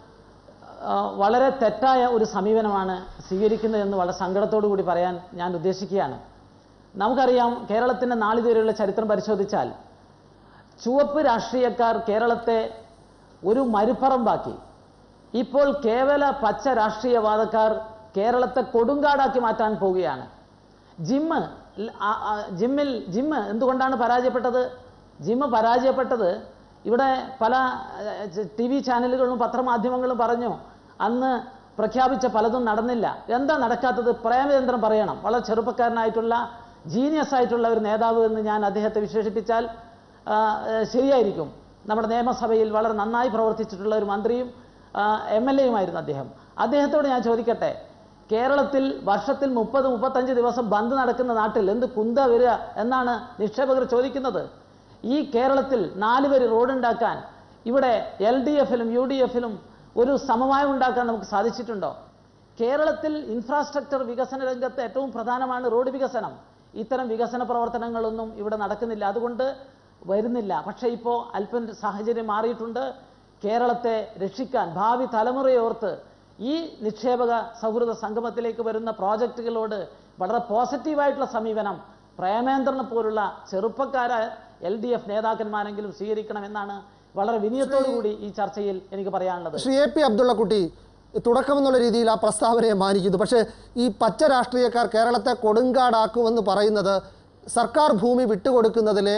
വളരെ തെറ്റായ ഒരു സമീപനമാണ് സ്വീകരിക്കുന്നതെന്ന് വളരെ സങ്കടത്തോടു കൂടി പറയാൻ ഞാൻ ഉദ്ദേശിക്കുകയാണ്. നമുക്കറിയാം, കേരളത്തിൻ്റെ നാളിതുവരെയുള്ള ചരിത്രം പരിശോധിച്ചാൽ ചുവപ്പ് രാഷ്ട്രീയക്കാർ കേരളത്തെ ഒരു മരുപ്പറമ്പാക്കി. ഇപ്പോൾ കേവല പച്ച രാഷ്ട്രീയവാദക്കാർ കേരളത്തെ കൊടുങ്കാടാക്കി മാറ്റാൻ പോവുകയാണ്. ജിമ്മ് ജിമ്മിൽ ജിമ്മ് എന്തുകൊണ്ടാണ് പരാജയപ്പെട്ടത്? ജിമ്മ് പരാജയപ്പെട്ടത് ഇവിടെ പല ടി വി ചാനലുകളും പത്രമാധ്യമങ്ങളും പറഞ്ഞു അന്ന് പ്രഖ്യാപിച്ച പലതും നടന്നില്ല. എന്താ നടക്കാത്തത്? പ്രേമചന്ദ്രൻ പറയണം. വളരെ ചെറുപ്പക്കാരനായിട്ടുള്ള ജീനിയസ് ആയിട്ടുള്ള ഒരു നേതാവ് എന്ന് ഞാൻ അദ്ദേഹത്തെ വിശേഷിപ്പിച്ചാൽ ശരിയായിരിക്കും. നമ്മുടെ നിയമസഭയിൽ വളരെ നന്നായി പ്രവർത്തിച്ചിട്ടുള്ള ഒരു മന്ത്രിയും എം എൽ എയുമായിരുന്നു അദ്ദേഹം. അദ്ദേഹത്തോട് ഞാൻ ചോദിക്കട്ടെ, കേരളത്തിൽ വർഷത്തിൽ മുപ്പത് മുപ്പത്തഞ്ച് ദിവസം ബന്ദ് നടക്കുന്ന നാട്ടിൽ എന്ത് കുന്ത വരിക എന്നാണ് നിക്ഷേപകർ ചോദിക്കുന്നത്. ഈ കേരളത്തിൽ നാല് വരി റോഡുണ്ടാക്കാൻ ഇവിടെ എൽ ഡി എഫിലും യു ഡി എഫിലും ഒരു സമവായം ഉണ്ടാക്കാൻ നമുക്ക് സാധിച്ചിട്ടുണ്ടോ? കേരളത്തിൽ ഇൻഫ്രാസ്ട്രക്ചർ വികസന രംഗത്ത് ഏറ്റവും പ്രധാനമാണ് റോഡ് വികസനം. ഇത്തരം വികസന പ്രവർത്തനങ്ങളൊന്നും ഇവിടെ നടക്കുന്നില്ല, അതുകൊണ്ട് വരുന്നില്ല. പക്ഷേ ഇപ്പോൾ അല്പം സാഹചര്യം മാറിയിട്ടുണ്ട്. കേരളത്തെ രക്ഷിക്കാൻ ഭാവി തലമുറയോർത്ത് ഈ നിക്ഷേപക സൗഹൃദ സംഗമത്തിലേക്ക് വരുന്ന പ്രോജക്റ്റുകളോട് വളരെ പോസിറ്റീവായിട്ടുള്ള സമീപനം പ്രേമേന്ദ്രനെ പോലുള്ള ചെറുപ്പക്കാരായ എൽ ഡി എഫ് നേതാക്കന്മാരെങ്കിലും സ്വീകരിക്കണമെന്നാണ് വളരെ വിനയത്തോടു കൂടി ഈ ചർച്ചയിൽ എനിക്ക് പറയാനുള്ളത്. ശ്രീ എ പി അബ്ദുള്ളക്കുട്ടി തുടക്കമെന്നുള്ള രീതിയിൽ ആ പ്രസ്താവനയെ മാനിക്കുന്നു. പക്ഷേ ഈ പച്ച രാഷ്ട്രീയക്കാർ കേരളത്തെ കൊടുങ്കാടാക്കുമെന്ന് പറയുന്നത് സർക്കാർ ഭൂമി വിട്ടുകൊടുക്കുന്നതിലെ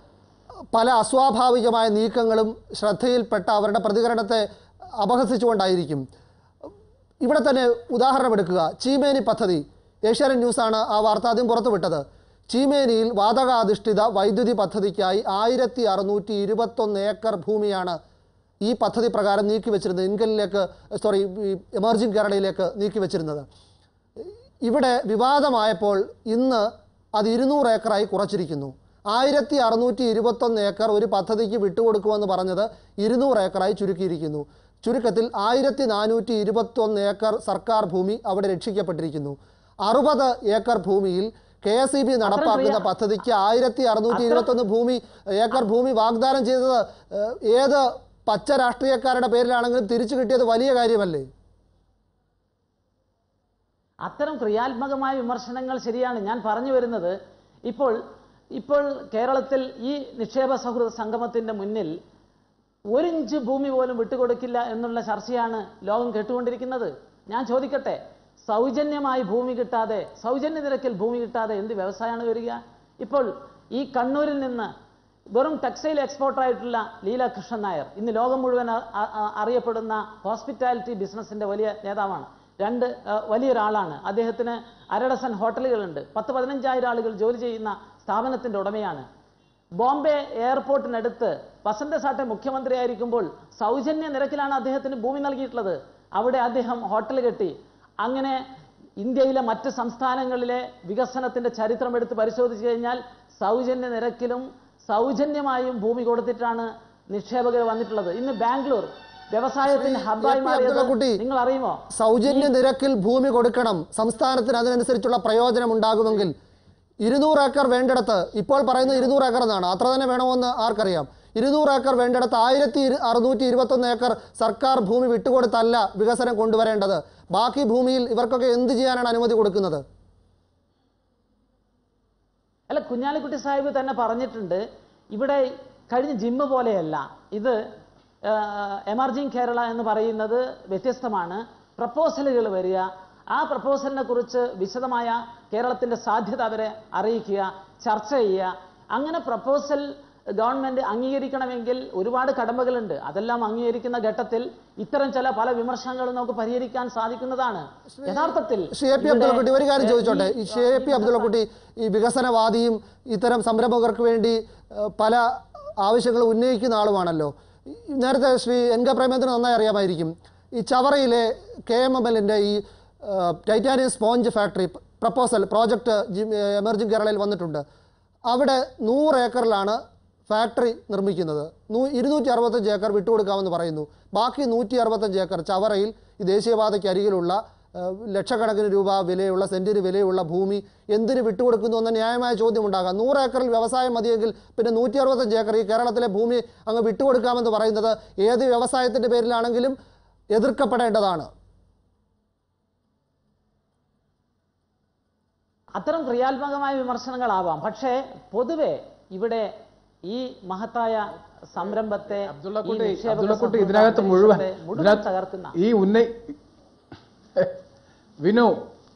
പല അസ്വാഭാവികമായ നീക്കങ്ങളും ശ്രദ്ധയിൽപ്പെട്ട അവരുടെ പ്രതികരണത്തെ അപഹസിച്ചുകൊണ്ടായിരിക്കും. ഇവിടെ തന്നെ ഉദാഹരണമെടുക്കുക, ചീമേനി പദ്ധതി. ഏഷ്യാനെറ്റ് ന്യൂസാണ് ആ വാർത്ത ആദ്യം പുറത്തുവിട്ടത്. ചീമേനിയിൽ വാതകാധിഷ്ഠിത വൈദ്യുതി പദ്ധതിക്കായി ആയിരത്തി അറുന്നൂറ്റി ഇരുപത്തൊന്ന് ഏക്കർ ഭൂമിയാണ് ഈ പദ്ധതി പ്രകാരം നീക്കി വെച്ചിരുന്നത്, ഇൻകലിലേക്ക് സോറി എമർജിംഗ് കേരളയിലേക്ക് നീക്കി വെച്ചിരുന്നത്. ഇവിടെ വിവാദമായപ്പോൾ ഇന്ന് അത് ഇരുന്നൂറ് ഏക്കറായി കുറച്ചിരിക്കുന്നു. ആയിരത്തി അറുന്നൂറ്റി ഇരുപത്തൊന്ന് ഏക്കർ ഒരു പദ്ധതിക്ക് വിട്ടുകൊടുക്കുമെന്ന് പറഞ്ഞത് ഇരുന്നൂറ് ഏക്കറായി ചുരുക്കിയിരിക്കുന്നു. ചുരുക്കത്തിൽ ആയിരത്തി നാനൂറ്റി ഇരുപത്തൊന്ന് ഏക്കർ സർക്കാർ ഭൂമി അവിടെ രക്ഷിക്കപ്പെട്ടിരിക്കുന്നു. അറുപത് ഏക്കർ ഭൂമിയിൽ കെ എസ് ഇ ബി നടപ്പാക്കുന്ന പദ്ധതിക്ക് ആയിരത്തി അറുന്നൂറ്റി ഇരുപത്തൊന്ന് ഭൂമി ഏക്കർ ഭൂമി വാഗ്ദാനം ചെയ്തത് ഏത് പച്ച രാഷ്ട്രീയക്കാരുടെ പേരിലാണെങ്കിലും തിരിച്ചു കിട്ടിയത് വലിയ കാര്യമല്ലേ? അത്തരം ക്രിയാത്മകമായ വിമർശനങ്ങൾ ശരിയാണ്. ഞാൻ പറഞ്ഞു വരുന്നത്, ഇപ്പോൾ ഇപ്പോൾ കേരളത്തിൽ ഈ നിക്ഷേപ സൗഹൃദ സംഗമത്തിൻ്റെ മുന്നിൽ ഒരിഞ്ച് ഭൂമി പോലും വിട്ടുകൊടുക്കില്ല എന്നുള്ള ചർച്ചയാണ് ലോകം കേട്ടുകൊണ്ടിരിക്കുന്നത്. ഞാൻ ചോദിക്കട്ടെ, സൗജന്യമായി ഭൂമി കിട്ടാതെ, സൗജന്യ നിരക്കിൽ ഭൂമി കിട്ടാതെ എന്ത് വ്യവസായമാണ് വരിക? ഇപ്പോൾ ഈ കണ്ണൂരിൽ നിന്ന് വെറും ടെക്സ്റ്റൈൽ എക്സ്പോർട്ടറായിട്ടുള്ള ലീല കൃഷ്ണൻ നായർ ഇന്ന് ലോകം മുഴുവൻ അറിയപ്പെടുന്ന ഹോസ്പിറ്റാലിറ്റി ബിസിനസ്സിൻ്റെ വലിയ നേതാവാണ്. രണ്ട് വലിയൊരാളാണ്. അദ്ദേഹത്തിന് അരഡസൻ ഹോട്ടലുകളുണ്ട്. പത്ത് പതിനഞ്ചായിരം ആളുകൾ ജോലി ചെയ്യുന്ന സ്ഥാപനത്തിൻ്റെ ഉടമയാണ്. ബോംബെ എയർപോർട്ടിനടുത്ത് വസന്തസാട്ടെ മുഖ്യമന്ത്രിയായിരിക്കുമ്പോൾ സൗജന്യ നിരക്കിലാണ് അദ്ദേഹത്തിന് ഭൂമി നൽകിയിട്ടുള്ളത്. അവിടെ അദ്ദേഹം ഹോട്ടൽ കെട്ടി. അങ്ങനെ ഇന്ത്യയിലെ മറ്റ് സംസ്ഥാനങ്ങളിലെ വികസനത്തിൻ്റെ ചരിത്രം എടുത്ത് പരിശോധിച്ചു കഴിഞ്ഞാൽ സൗജന്യ നിരക്കിലും സൗജന്യമായും ഭൂമി കൊടുത്തിട്ടാണ് നിക്ഷേപകർ വന്നിട്ടുള്ളത്. ഇന്ന് ബാംഗ്ലൂർ വ്യവസായത്തിന് ഹബ്ബായി മാറിയത് നിങ്ങൾ അറിയുമോ? സൗജന്യ നിരക്കിൽ ഭൂമി കൊടുക്കണം, സംസ്ഥാനത്തിന് അതിനനുസരിച്ചുള്ള പ്രയോജനം ഉണ്ടാകുമെങ്കിൽ ഇരുന്നൂറ് ഏക്കർ വേണ്ടിടത്ത്, ഇപ്പോൾ പറയുന്നത് ഇരുന്നൂറ് ഏക്കർ എന്നാണ്, അത്ര തന്നെ വേണമെന്ന് ആർക്കറിയാം. ഇരുന്നൂറ് ഏക്കർ വേണ്ടിടത്ത് ആയിരത്തി അറുന്നൂറ്റി ഇരുപത്തൊന്ന് ഏക്കർ സർക്കാർ ഭൂമി വിട്ടുകൊടുത്തല്ല വികസനം കൊണ്ടുവരേണ്ടത്. ബാക്കി ഭൂമിയിൽ ഇവർക്കൊക്കെ എന്ത് ചെയ്യാനാണ് അനുമതി കൊടുക്കുന്നത്? അല്ല, കുഞ്ഞാലിക്കുട്ടി സാഹിബ് തന്നെ പറഞ്ഞിട്ടുണ്ട്, ഇവിടെ കഴിഞ്ഞ ജിമ്മ് പോലെയല്ല ഇത്. എമർജിംഗ് കേരള എന്ന് പറയുന്നത് വ്യത്യസ്തമാണ്. പ്രപ്പോസലുകൾ വരിക, ആ പ്രപ്പോസലിനെ കുറിച്ച് വിശദമായ കേരളത്തിൻ്റെ സാധ്യത അവരെ അറിയിക്കുക, ചർച്ച ചെയ്യുക. അങ്ങനെ പ്രപ്പോസൽ ഗവൺമെന്റ് അംഗീകരിക്കണമെങ്കിൽ ഒരുപാട് കടമകളുണ്ട്. അതെല്ലാം അംഗീകരിക്കുന്ന ഘട്ടത്തിൽ ഇത്തരം ചില പല വിമർശനങ്ങളും നമുക്ക് പരിഹരിക്കാൻ സാധിക്കുന്നതാണ്. യഥാർത്ഥത്തിൽ ശ്രീ എ പി അബ്ദുള്ളക്കുട്ടി ഒരു കാര്യം ചോദിച്ചോട്ടെ, ഈ ശ്രീ എ പി അബ്ദുള്ളക്കുട്ടി ഈ വികസനവാദിയും ഇത്തരം സംരംഭകർക്ക് വേണ്ടി പല ആവശ്യങ്ങൾ ഉന്നയിക്കുന്ന ആളുമാണല്ലോ. നേരത്തെ ശ്രീ എൻ കെ പ്രേമേന്ദ്രൻ നന്നായി അറിയാമായിരിക്കും, ഈ ചവറയിലെ കെ എം എം എല്ലിൻ്റെ ഈ titanium sponge factory proposal project emerging കേരളയിൽ വന്നിട്ടുണ്ട്. അവിടെ നൂറ് ഏക്കറിലാണ് ഫാക്ടറി നിർമ്മിക്കുന്നത്. നൂ ഇരുന്നൂറ്റി അറുപത്തഞ്ച് ഏക്കർ വിട്ടുകൊടുക്കാമെന്ന് പറയുന്നു. ബാക്കി നൂറ്റി അറുപത്തഞ്ച് ഏക്കർ ചവറയിൽ ഈ ദേശീയപാതയ്ക്ക് അരികിലുള്ള ലക്ഷക്കണക്കിന് രൂപ വിലയുള്ള സെൻറ്റിന് വിലയുള്ള ഭൂമി എന്തിന് വിട്ടുകൊടുക്കുന്നു എന്ന ന്യായമായ ചോദ്യമുണ്ടാകാം. നൂറ് ഏക്കറിൽ വ്യവസായം മതിയെങ്കിൽ പിന്നെ നൂറ്റി അറുപത്തഞ്ച് ഏക്കർ ഈ കേരളത്തിലെ ഭൂമി അങ്ങ് വിട്ടുകൊടുക്കാമെന്ന് പറയുന്നത് ഏത് വ്യവസായത്തിൻ്റെ പേരിലാണെങ്കിലും എതിർക്കപ്പെടേണ്ടതാണ്. അത്തരം ക്രിയാത്മകമായ വിമർശനങ്ങളാവാം. പക്ഷേ പൊതുവെ ഇവിടെ ഈ മഹത്തായ സംരംഭത്തെ അബ്ദുള്ളക്കുട്ടി അബ്ദുള്ളക്കുട്ടി ഇതിനകത്ത് മുഴുവൻ തകർക്കുന്ന ഈ ഉന്നയി വിനു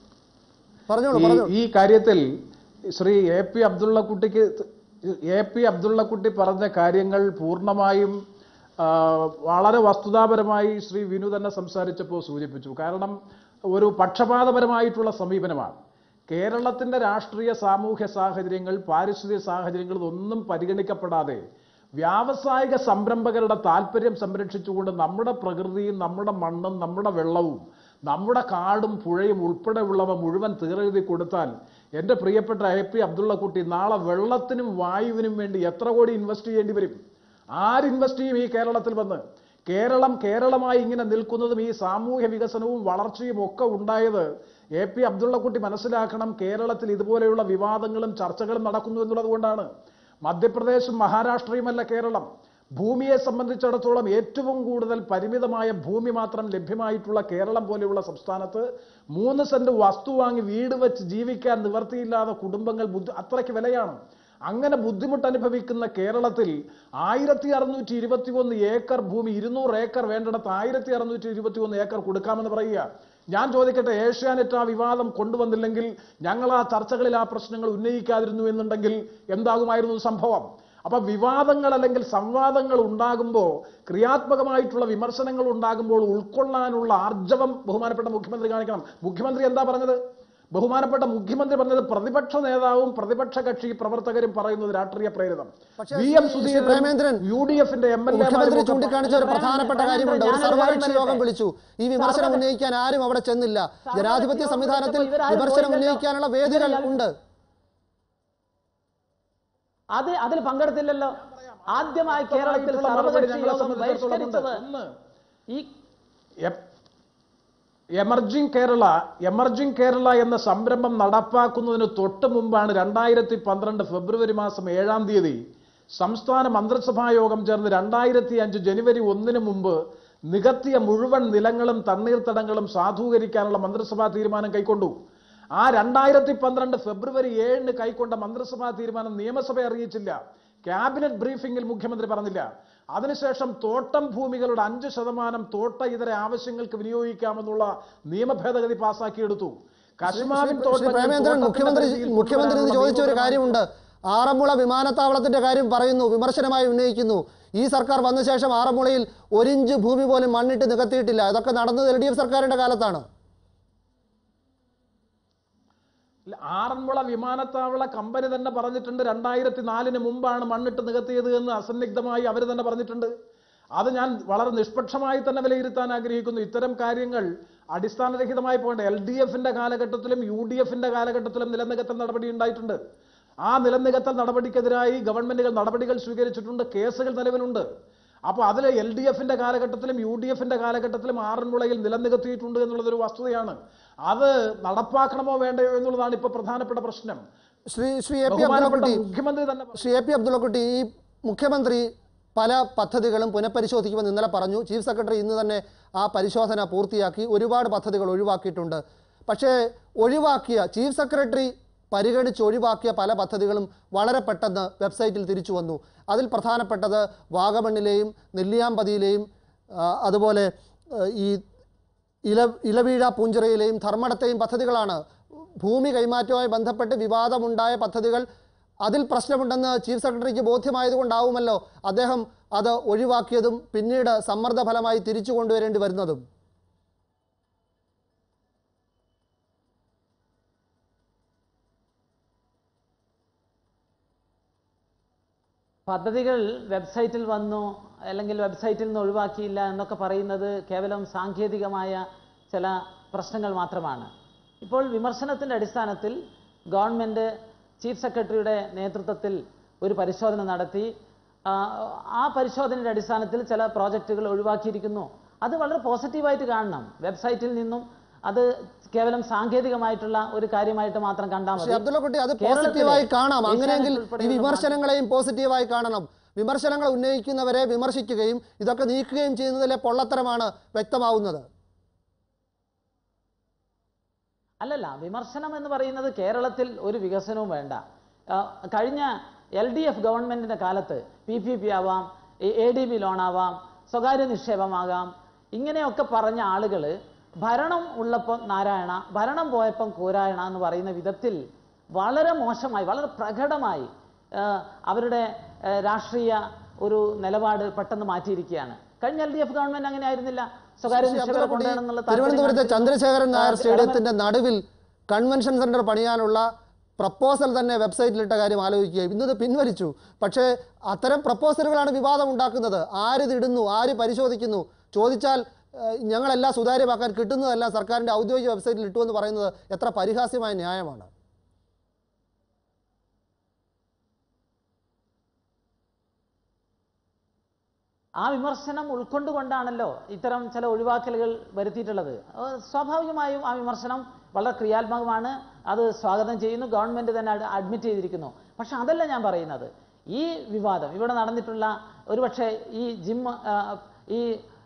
ഈ കാര്യത്തിൽ ശ്രീ എ പി അബ്ദുള്ളക്കുട്ടിക്ക് എ പി അബ്ദുള്ളക്കുട്ടി പറഞ്ഞ കാര്യങ്ങൾ പൂർണ്ണമായും വളരെ വസ്തുതാപരമായി ശ്രീ വിനു തന്നെ സംസാരിച്ചപ്പോൾ സൂചിപ്പിച്ചു. കാരണം ഒരു പക്ഷപാതപരമായിട്ടുള്ള സമീപനമാണ്. കേരളത്തിൻ്റെ രാഷ്ട്രീയ സാമൂഹ്യ സാഹചര്യങ്ങൾ, പാരിസ്ഥിതിക സാഹചര്യങ്ങൾ ഇതൊന്നും പരിഗണിക്കപ്പെടാതെ വ്യാവസായിക സംരംഭകരുടെ താല്പര്യം സംരക്ഷിച്ചുകൊണ്ട് നമ്മുടെ പ്രകൃതിയും നമ്മുടെ മണ്ണും നമ്മുടെ വെള്ളവും നമ്മുടെ കാടും പുഴയും ഉൾപ്പെടെയുള്ളവ മുഴുവൻ തീരെഴുതി കൊടുത്താൽ എൻ്റെ പ്രിയപ്പെട്ട എ പി അബ്ദുള്ളക്കുട്ടി നാളെ വെള്ളത്തിനും വായുവിനും വേണ്ടി എത്ര കോടി ഇൻവെസ്റ്റ് ചെയ്യേണ്ടി വരും? ആര് ഇൻവെസ്റ്റ് ചെയ്യും ഈ കേരളത്തിൽ വന്ന്? കേരളം കേരളമായി ഇങ്ങനെ നിൽക്കുന്നതും ഈ സാമൂഹ്യ വികസനവും വളർച്ചയും ഒക്കെ ഉണ്ടായത് എ പി അബ്ദുള്ളക്കുട്ടി മനസ്സിലാക്കണം, കേരളത്തിൽ ഇതുപോലെയുള്ള വിവാദങ്ങളും ചർച്ചകളും നടക്കുന്നു എന്നുള്ളത് കൊണ്ടാണ്. മധ്യപ്രദേശും മഹാരാഷ്ട്രയുമല്ല കേരളം. ഭൂമിയെ സംബന്ധിച്ചിടത്തോളം ഏറ്റവും കൂടുതൽ പരിമിതമായ ഭൂമി മാത്രം ലഭ്യമായിട്ടുള്ള കേരളം പോലെയുള്ള സംസ്ഥാനത്ത് മൂന്ന് സെന്റ് വസ്തു വാങ്ങി വീട് വെച്ച് ജീവിക്കാൻ നിവർത്തിയില്ലാത്ത കുടുംബങ്ങൾ ബുദ്ധി അത്രയ്ക്ക് വിലയാണ്. അങ്ങനെ ബുദ്ധിമുട്ട് അനുഭവിക്കുന്ന കേരളത്തിൽ ആയിരത്തി അറുന്നൂറ്റി ഇരുപത്തി ഒന്ന് ഏക്കർ ഭൂമി, ഇരുന്നൂറ് ഏക്കർ വേണ്ടിടത്ത് ആയിരത്തി അറുന്നൂറ്റി ഇരുപത്തി ഒന്ന് ഏക്കർ കൊടുക്കാമെന്ന് പറയുക. ഞാൻ ചോദിക്കട്ടെ, ഏഷ്യാനെറ്റ് ആ വിവാദം കൊണ്ടുവന്നില്ലെങ്കിൽ, ഞങ്ങൾ ആ ചർച്ചകളിൽ ആ പ്രശ്നങ്ങൾ ഉന്നയിക്കാതിരുന്നു എന്നുണ്ടെങ്കിൽ എന്താകുമായിരുന്നു സംഭവം? അപ്പൊ വിവാദങ്ങൾ അല്ലെങ്കിൽ സംവാദങ്ങൾ ഉണ്ടാകുമ്പോൾ, ക്രിയാത്മകമായിട്ടുള്ള വിമർശനങ്ങൾ ഉണ്ടാകുമ്പോൾ ഉൾക്കൊള്ളാനുള്ള ആർജവം ബഹുമാനപ്പെട്ട മുഖ്യമന്ത്രി കാണിക്കണം. മുഖ്യമന്ത്രി എന്താ പറഞ്ഞത്? ബഹുമാനപ്പെട്ട മുഖ്യമന്ത്രി പറഞ്ഞത് പ്രതിപക്ഷ നേതാവും പ്രതിപക്ഷ കക്ഷി പ്രവർത്തകരും പറയുന്നത് രാഷ്ട്രീയ പ്രേരിതം. V M Sudheeran U D എഫിന്റെ എം എൽ എ ചൂണ്ടിക്കാണിച്ച ഒരു പ്രധാനപ്പെട്ട കാര്യമുണ്ട്. ഒരു സർവകക്ഷി യോഗം വിളിച്ചു. ഈ വിമർശനം ഉന്നയിക്കാൻ ആരും അവിടെ ചെന്നില്ല. ജനാധിപത്യ സംവിധാനത്തിൽ വിമർശനം ഉന്നയിക്കാനുള്ള വേദികൾ ഉണ്ട്. അത് അതിൽ പങ്കെടുത്തില്ലല്ലോ. ആദ്യമായി കേരളത്തിൽ സർവകക്ഷി യോഗം ബഹിഷ്കരിച്ചത് ഈ എമർജിംഗ് കേരള എമർജിംഗ് കേരള എന്ന സംരംഭം നടപ്പാക്കുന്നതിന് തൊട്ട് മുമ്പാണ് രണ്ടായിരത്തി പന്ത്രണ്ട് ഫെബ്രുവരി മാസം ഏഴാം തീയതി സംസ്ഥാന മന്ത്രിസഭാ യോഗം ചേർന്ന് രണ്ടായിരത്തി അഞ്ച് ജനുവരി ഒന്നിന് മുമ്പ് നികത്തിയ മുഴുവൻ നിലങ്ങളും തണ്ണീർത്തടങ്ങളും സാധൂകരിക്കാനുള്ള മന്ത്രിസഭാ തീരുമാനം കൈക്കൊണ്ടു. ആ രണ്ടായിരത്തി പന്ത്രണ്ട് ഫെബ്രുവരി ഏഴിന് കൈക്കൊണ്ട മന്ത്രിസഭാ തീരുമാനം നിയമസഭയെ അറിയിച്ചില്ല. ക്യാബിനറ്റ് ബ്രീഫിംഗിൽ മുഖ്യമന്ത്രി പറഞ്ഞില്ല. അതിനുശേഷം തോട്ടം ഭൂമികളുടെ അഞ്ച് ശതമാനം തോട്ട ഇതര ആവശ്യങ്ങൾക്ക് വിനിയോഗിക്കാമെന്നുള്ള നിയമ ഭേദഗതി പാസാക്കിയെടുത്തു. കശുമാവിൻ പ്രേമേന്ദ്രൻ മുഖ്യമന്ത്രി മുഖ്യമന്ത്രി ചോദിച്ച ഒരു കാര്യമുണ്ട്. ആറന്മുള വിമാനത്താവളത്തിന്റെ കാര്യം പറയുന്നു, വിമർശനമായി ഉന്നയിക്കുന്നു. ഈ സർക്കാർ വന്ന ശേഷം ആറന്മുളയിൽ ഒരിഞ്ച് ഭൂമി പോലും മണ്ണിട്ട് നികത്തിയിട്ടില്ല. ഇതൊക്കെ നടന്നത് എൽ ഡി എഫ് സർക്കാരിന്റെ കാലത്താണ്. ആറന്മുള വിമാനത്താവള കമ്പനി തന്നെ പറഞ്ഞിട്ടുണ്ട് രണ്ടായിരത്തി നാലിന് മുമ്പാണ് മണ്ണിട്ട് നികത്തിയത് എന്ന് അസന്നിഗ്ധമായി അവർ തന്നെ പറഞ്ഞിട്ടുണ്ട്. അത് ഞാൻ വളരെ നിഷ്പക്ഷമായി തന്നെ വിലയിരുത്താൻ ആഗ്രഹിക്കുന്നു. ഇത്തരം കാര്യങ്ങൾ അടിസ്ഥാനരഹിതമായി പോകേണ്ട. എൽ ഡി എഫിന്റെ കാലഘട്ടത്തിലും യു ഡി എഫിന്റെ കാലഘട്ടത്തിലും നിലനികത്തൽ നടപടി ഉണ്ടായിട്ടുണ്ട്. ആ നിലനികത്തൽ നടപടിക്കെതിരായി ഗവൺമെന്റുകൾ നടപടികൾ സ്വീകരിച്ചിട്ടുണ്ട്, കേസുകൾ നിലവിലുണ്ട്. അപ്പോൾ അതിൽ എൽ ഡി എഫിന്റെ കാലഘട്ടത്തിലും യു ഡി എഫിന്റെ കാലഘട്ടത്തിലും ആറന്മുളയിൽ നിലനികത്തിയിട്ടുണ്ട് എന്നുള്ളതൊരു വസ്തുതയാണ്. അത് നടപ്പാക്കണമോ വേണ്ടയോ എന്നുള്ളതാണ് ഇപ്പൊ പ്രധാനപ്പെട്ട പ്രശ്നം. ശ്രീ ശ്രീ എ പി അബ്ദുള്ളക്കുട്ടി മുഖ്യമന്ത്രി തന്നെ ശ്രീ എ പി അബ്ദുള്ളക്കുട്ടി ഈ മുഖ്യമന്ത്രി പല പദ്ധതികളും പുനഃപരിശോധിക്കുമെന്ന് ഇന്നലെ പറഞ്ഞു. ചീഫ് സെക്രട്ടറി ഇന്ന് തന്നെ ആ പരിശോധന പൂർത്തിയാക്കി. ഒരുപാട് പദ്ധതികൾ ഒഴിവാക്കിയിട്ടുണ്ട്. പക്ഷേ ഒഴിവാക്കിയ ചീഫ് സെക്രട്ടറി പരിഗണിച്ച് ഒഴിവാക്കിയ പല പദ്ധതികളും വളരെ പെട്ടെന്ന് വെബ്സൈറ്റിൽ തിരിച്ചു വന്നു. അതിൽ പ്രധാനപ്പെട്ടത് വാഗമണ്ണിലെയും നെല്ലിയാമ്പതിയിലെയും അതുപോലെ ഈ ഇല ഇലവീഴ പൂഞ്ചിറയിലെയും ധർമ്മടത്തെയും പദ്ധതികളാണ്. ഭൂമി കൈമാറ്റവുമായി ബന്ധപ്പെട്ട് വിവാദമുണ്ടായ പദ്ധതികൾ അതിൽ പ്രശ്നമുണ്ടെന്ന് ചീഫ് സെക്രട്ടറിക്ക് ബോധ്യമായതുകൊണ്ടാവുമല്ലോ അദ്ദേഹം അത് ഒഴിവാക്കിയതും പിന്നീട് സമ്മർദ്ദ ഫലമായി തിരിച്ചു കൊണ്ടുവരേണ്ടി വരുന്നതും. പദ്ധതികൾ വെബ്സൈറ്റിൽ വന്നു അല്ലെങ്കിൽ വെബ്സൈറ്റിൽ നിന്ന് ഒഴിവാക്കിയില്ല എന്നൊക്കെ പറയുന്നത് കേവലം സാങ്കേതികമായ ചില പ്രശ്നങ്ങൾ മാത്രമാണ്. ഇപ്പോൾ വിമർശനത്തിൻ്റെ അടിസ്ഥാനത്തിൽ ഗവൺമെൻറ് ചീഫ് സെക്രട്ടറിയുടെ നേതൃത്വത്തിൽ ഒരു പരിശോധന നടത്തി. ആ പരിശോധനയുടെ അടിസ്ഥാനത്തിൽ ചില പ്രോജക്റ്റുകൾ ഒഴിവാക്കിയിരിക്കുന്നു. അത് വളരെ പോസിറ്റീവായിട്ട് കാണണം. വെബ്സൈറ്റിൽ നിന്നും അത് കേവലം സാങ്കേതികമായിട്ടുള്ള ഒരു കാര്യമായിട്ട് മാത്രം കണ്ടാൽ മതി. അബ്ദുള്ളക്കുട്ടി, അത് പോസിറ്റീവായി കാണാം. അങ്ങനെയെങ്കിൽ ഈ വിമർശനങ്ങളെയും പോസിറ്റീവായി കാണണം. വിമർശനങ്ങൾ ഉന്നയിക്കുന്നവരെ വിമർശിക്കുകയും ഇതൊക്കെ നീക്കുകയും ചെയ്യുന്നതിലെ പൊള്ളത്തരമാണ് വ്യക്തമാവുന്നത്. അല്ലല്ല, വിമർശനം എന്ന് പറയുന്നത് കേരളത്തിൽ ഒരു വികസനവും വേണ്ട. കഴിഞ്ഞ എൽ ഡി എഫ് ഗവൺമെൻറ്റിൻ്റെ കാലത്ത് പി പി പി ആവാം, എ ഡി ബി ലോണാവാം, സ്വകാര്യ നിക്ഷേപമാകാം, ഇങ്ങനെയൊക്കെ പറഞ്ഞ ആളുകൾ ഭരണം ഉള്ളപ്പം നാരായണ, ഭരണം പോയപ്പം കൂരായണ എന്ന് പറയുന്ന വിധത്തിൽ വളരെ മോശമായി, വളരെ പ്രകടമായി അവരുടെ രാഷ്ട്രീയ ഒരു നിലപാട് പെട്ടെന്ന് മാറ്റിയിരിക്കുകയാണ്. കഴിഞ്ഞ എൽ ഡി എഫ് ഗവൺമെന്റ് അങ്ങനെ ആയിരുന്നില്ല. സ്വകാര്യ നിക്ഷേപം കൊണ്ടുവരണമെന്നുള്ള തിരുവനന്തപുരത്തെ ചന്ദ്രശേഖരൻ നായർ സ്റ്റേഡിയത്തിന്റെ നടുവിൽ കൺവെൻഷൻ സെന്റർ പണിയാനുള്ള പ്രപ്പോസൽ തന്നെ വെബ്സൈറ്റിലിട്ട കാര്യം ആലോചിക്കുകയും ഇന്നത് പിൻവലിച്ചു. പക്ഷേ അത്തരം പ്രപ്പോസലുകളാണ് വിവാദം ഉണ്ടാക്കുന്നത്. ആരിതിടുന്നു, ആര് പരിശോധിക്കുന്നു, ചോദിച്ചാൽ ഞങ്ങളെല്ലാം സുതാര്യമാക്കാൻ കിട്ടുന്നതെല്ലാം സർക്കാരിൻ്റെ ഔദ്യോഗിക വെബ്സൈറ്റിൽ ഇട്ടു എന്ന് പറയുന്നത് എത്ര പരിഹാസ്യമായ ന്യായമാണ്. ആ വിമർശനം ഉൾക്കൊണ്ടുകൊണ്ടാണല്ലോ ഇത്തരം ചില ഒഴിവാക്കലുകൾ വരുത്തിയിട്ടുള്ളത്. സ്വാഭാവികമായും ആ വിമർശനം വളരെ ക്രിയാത്മകമാണ്. അത് സ്വാഗതം ചെയ്യുന്നു. ഗവൺമെൻറ് തന്നെ അഡ്മിറ്റ് ചെയ്തിരിക്കുന്നു. പക്ഷെ അതല്ല ഞാൻ പറയുന്നത്. ഈ വിവാദം ഇവിടെ നടന്നിട്ടുള്ള ഒരുപക്ഷെ ഈ ജിം ഈ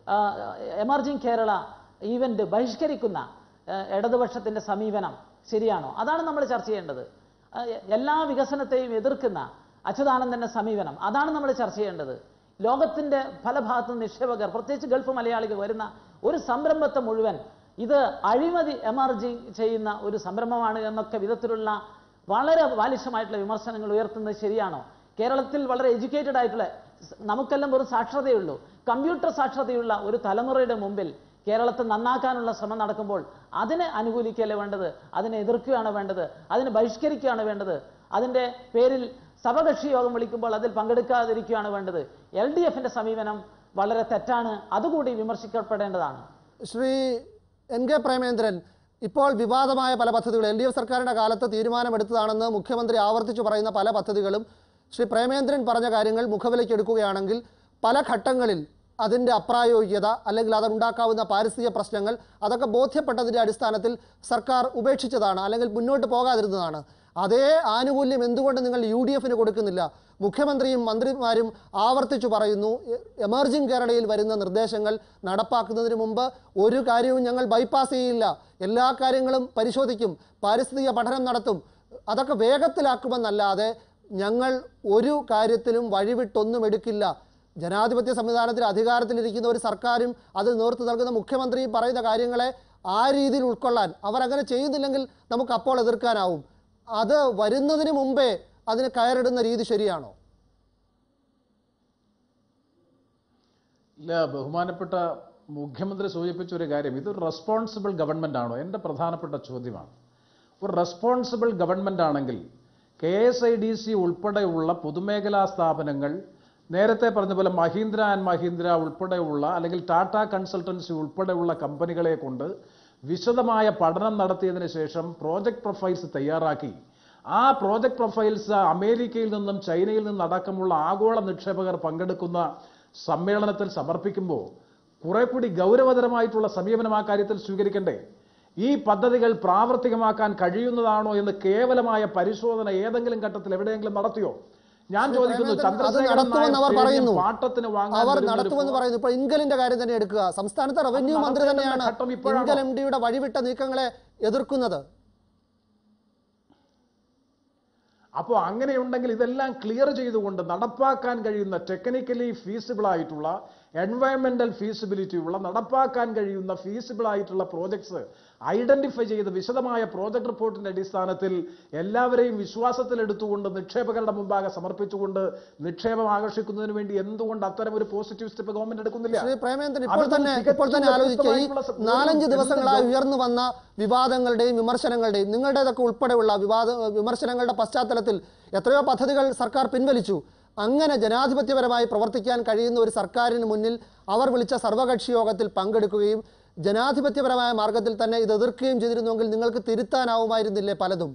എമർജിംഗ് കേരള ഈവൻ്റ് ബഹിഷ്കരിക്കുന്ന ഇടതുപക്ഷത്തിൻ്റെ സമീപനം ശരിയാണോ? അതാണ് നമ്മൾ ചർച്ച ചെയ്യേണ്ടത്. എല്ലാ വികസനത്തെയും എതിർക്കുന്ന അച്യുതാനന്ദൻ്റെ സമീപനം അതാണ് നമ്മൾ ചർച്ച ചെയ്യേണ്ടത്. ലോകത്തിൻ്റെ പല ഭാഗത്തും നിക്ഷേപകർ, പ്രത്യേകിച്ച് ഗൾഫ് മലയാളികൾ വരുന്ന ഒരു സംരംഭത്തെ മുഴുവൻ ഇത് അഴിമതി എമർജിങ് ചെയ്യുന്ന ഒരു സംരംഭമാണ് എന്നൊക്കെ വിധത്തിലുള്ള വളരെ ബാലിശമായിട്ടുള്ള വിമർശനങ്ങൾ ഉയർത്തുന്നത് ശരിയാണോ? കേരളത്തിൽ വളരെ എഡ്യൂക്കേറ്റഡ് ആയിട്ടുള്ള, നമുക്കെല്ലാം ഒരു സാക്ഷരതയുള്ളൂ, കമ്പ്യൂട്ടർ സാക്ഷരതയുള്ള ഒരു തലമുറയുടെ മുമ്പിൽ കേരളത്തെ നന്നാക്കാനുള്ള ശ്രമം നടക്കുമ്പോൾ അതിനെ അനുകൂലിക്കുകയല്ലേ വേണ്ടത്? അതിനെ എതിർക്കുകയാണ് വേണ്ടത്? അതിനെ ബഹിഷ്കരിക്കുകയാണ് വേണ്ടത്? അതിൻ്റെ പേരിൽ സഭകക്ഷി യോഗം വിളിക്കുമ്പോൾ അതിൽ പങ്കെടുക്കാതിരിക്കുകയാണ് വേണ്ടത്? എൽ ഡി എഫിൻ്റെ സമീപനം വളരെ തെറ്റാണ്. അതുകൂടി വിമർശിക്കപ്പെടേണ്ടതാണ്. ശ്രീ എൻ കെ പ്രേമേന്ദ്രൻ, ഇപ്പോൾ വിവാദമായ പല പദ്ധതികളും എൽ ഡി എഫ് സർക്കാരിൻ്റെ കാലത്ത് തീരുമാനമെടുത്തതാണെന്ന് മുഖ്യമന്ത്രി ആവർത്തിച്ചു പറയുന്ന പല പദ്ധതികളും ശ്രീ പ്രേമേന്ദ്രൻ പറഞ്ഞ കാര്യങ്ങൾ മുഖവിലേക്ക് എടുക്കുകയാണെങ്കിൽ പല ഘട്ടങ്ങളിൽ അതിൻ്റെ അപ്രായോഗികത അല്ലെങ്കിൽ അതുണ്ടാക്കാവുന്ന പാരിസ്ഥിതിക പ്രശ്നങ്ങൾ അതൊക്കെ ബോധ്യപ്പെട്ടതിൻ്റെ അടിസ്ഥാനത്തിൽ സർക്കാർ ഉപേക്ഷിച്ചതാണ് അല്ലെങ്കിൽ മുന്നോട്ട് പോകാതിരുന്നതാണ്. അതേ ആനുകൂല്യം എന്തുകൊണ്ട് നിങ്ങൾ യു ഡി എഫിന് കൊടുക്കുന്നില്ല? മുഖ്യമന്ത്രിയും മന്ത്രിമാരും ആവർത്തിച്ചു പറയുന്നു, എമർജിംഗ് കേരളയിൽ വരുന്ന നിർദ്ദേശങ്ങൾ നടപ്പാക്കുന്നതിന് മുമ്പ് ഒരു കാര്യവും ഞങ്ങൾ ബൈപ്പാസ് ചെയ്യില്ല, എല്ലാ കാര്യങ്ങളും പരിശോധിക്കും, പാരിസ്ഥിതിക പഠനം നടത്തും, അതൊക്കെ വേഗത്തിലാക്കുമെന്നല്ലാതെ ഞങ്ങൾ ഒരു കാര്യത്തിലും വഴിവിട്ടൊന്നും എടുക്കില്ല. ജനാധിപത്യ സംവിധാനത്തിൽ അധികാരത്തിലിരിക്കുന്ന ഒരു സർക്കാരും അതിൽ നേതൃത്വം നൽകുന്ന മുഖ്യമന്ത്രിയും പറയുന്ന കാര്യങ്ങളെ ആ രീതിയിൽ ഉൾക്കൊള്ളാൻ അവരങ്ങനെ ചെയ്യുന്നില്ലെങ്കിൽ നമുക്ക് അപ്പോൾ എതിർക്കാനാവും. അത് വരുന്നതിന് മുമ്പേ അതിന് കയറിടുന്ന രീതി ശരിയാണോ? ഇല്ല, ബഹുമാനപ്പെട്ട മുഖ്യമന്ത്രി സൂചിപ്പിച്ച ഒരു കാര്യം, ഇതൊരു റെസ്പോൺസിബിൾ ഗവൺമെൻറ് ആണോ? എൻ്റെ പ്രധാനപ്പെട്ട ചോദ്യമാണ്. ഒരു റെസ്പോൺസിബിൾ ഗവൺമെൻറ് ആണെങ്കിൽ K S I D C ഉൾപ്പെടെയുള്ള പൊതുമേഖലാ സ്ഥാപനങ്ങൾ, നേരത്തെ പറഞ്ഞ പോലെ മഹീന്ദ്ര ആൻഡ് മഹീന്ദ്ര ഉൾപ്പെടെയുള്ള അല്ലെങ്കിൽ ടാറ്റ കൺസൾട്ടൻസി ഉൾപ്പെടെയുള്ള കമ്പനികളെ കൊണ്ട് വിശദമായ പഠനം നടത്തിയതിനു ശേഷം പ്രോജക്റ്റ് പ്രൊഫൈൽസ് തയ്യാറാക്കി ആ പ്രോജക്റ്റ് പ്രൊഫൈൽസ് അമേരിക്കയിൽ നിന്നും ചൈനയിൽ നിന്നും അടക്കമുള്ള ആഗോള നിക്ഷേപകർ പങ്കെടുക്കുന്ന സമ്മേളനത്തിൽ സമർപ്പിക്കുമ്പോൾ കുറെ കൂടി ഗൗരവതരമായിട്ടുള്ള സമീപനം ആ കാര്യത്തിൽ സ്വീകരിക്കണ്ടേ? ഈ പദ്ധതികൾ പ്രാവർത്തികമാക്കാൻ കഴിയുന്നതാണോ എന്ന് കേവലമായ പരിശോധന ഏതെങ്കിലും ഘട്ടത്തിൽ എവിടെയെങ്കിലും നടത്തിയോ? ഞാൻ ചോദിക്കുന്നു. പാട്ടത്തിന് അവർ നടത്തുമെന്ന് പറയുന്നു. ഇപ്പോൾ ഇൻകലിന്റെ കാര്യം തന്നെ എടുക്കുക. സംസ്ഥാനത്തെ റവന്യൂ മന്ത്രി തന്നെയാണ് ഇൻകൽ എം ഡിയുടെ വഴിവിട്ട നീക്കങ്ങളെ എതിർക്കുന്നത്. അപ്പോൾ അങ്ങനെയുണ്ടെങ്കിൽ ഇതെല്ലാം ക്ലിയർ ചെയ്തുകൊണ്ട് നടപ്പാക്കാൻ കഴിയുന്ന ടെക്നിക്കലി ഫീസിബിൾ ആയിട്ടുള്ള എൻവയൺമെന്റൽ ഫീസിബിലിറ്റി ഉള്ള നടപ്പാക്കാൻ കഴിയുന്ന ഫീസിബിൾ ആയിട്ടുള്ള പ്രോജക്ട്സ് ഐഡന്റിഫൈ ചെയ്ത് വിശദമായ പ്രോജക്ട് റിപ്പോർട്ടിന്റെ അടിസ്ഥാനത്തിൽ എല്ലാവരെയും വിശ്വാസത്തിലെടുത്തുകൊണ്ട് നിക്ഷേപകരുടെ മുമ്പാകെ സമർപ്പിച്ചുകൊണ്ട് നിക്ഷേപം ആകർഷിക്കുന്നതിന് വേണ്ടി എന്തുകൊണ്ട് അത്തരം ഒരു പോസിറ്റീവ് സ്റ്റെപ്പ് ഗവൺമെന്റ് എടുക്കുന്നില്ല? ശ്രീ പ്രേമേന്ദ്രൻ, ഇപ്പോൾ തന്നെ ഇപ്പോൾ തന്നെ ആലോചിക്കുക, ഈ നാലഞ്ച് ദിവസങ്ങളായി ഉയർന്നു വന്ന വിവാദങ്ങളുടെയും വിമർശനങ്ങളുടെയും നിങ്ങളുടേതൊക്കെ ഉൾപ്പെടെയുള്ള വിവാദ വിമർശനങ്ങളുടെ പശ്ചാത്തലത്തിൽ എത്രയോ പദ്ധതികൾ സർക്കാർ പിൻവലിച്ചു. അങ്ങനെ ജനാധിപത്യപരമായി പ്രവർത്തിക്കാൻ കഴിയുന്ന ഒരു സർക്കാരിന് മുന്നിൽ അവർ വിളിച്ച സർവകക്ഷി യോഗത്തിൽ പങ്കെടുക്കുകയും ജനാധിപത്യപരമായ മാർഗത്തിൽ തന്നെ ഇത് എതിർക്കുകയും ചെയ്തിരുന്നുവെങ്കിൽ നിങ്ങൾക്ക് തിരുത്താനാവുമായിരുന്നില്ലേ പലതും?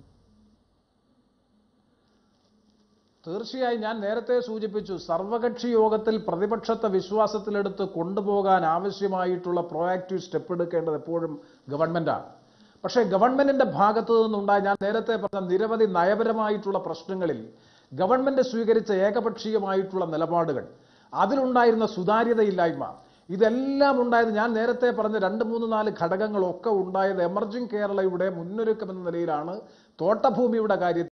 തീർച്ചയായും ഞാൻ നേരത്തെ സൂചിപ്പിച്ചു, സർവകക്ഷി യോഗത്തിൽ പ്രതിപക്ഷത്തെ വിശ്വാസത്തിലെടുത്ത് കൊണ്ടുപോകാൻ ആവശ്യമായിട്ടുള്ള പ്രോആക്റ്റീവ് സ്റ്റെപ്പ് എടുക്കേണ്ടത് എപ്പോഴും ഗവൺമെന്റാണ്. പക്ഷേ ഗവൺമെന്റിന്റെ ഭാഗത്തു നിന്നുണ്ടായ ഞാൻ നേരത്തെ പറഞ്ഞ നിരവധി നയപരമായിട്ടുള്ള പ്രശ്നങ്ങളിൽ ഗവൺമെന്റ് സ്വീകരിച്ച ഏകപക്ഷീയമായിട്ടുള്ള നിലപാടുകൾ, അതിലുണ്ടായിരുന്ന സുതാര്യതയില്ലായ്മ, ഇതെല്ലാം ഉണ്ടായത് ഞാൻ നേരത്തെ പറഞ്ഞ രണ്ട് മൂന്ന് നാല് ഘടകങ്ങളൊക്കെ ഉണ്ടായത് എമർജിംഗ് കേരളയുടെ മുന്നൊരുക്കം എന്ന നിലയിലാണ്. തോട്ടഭൂമിയുടെ കാര്യത്തിൽ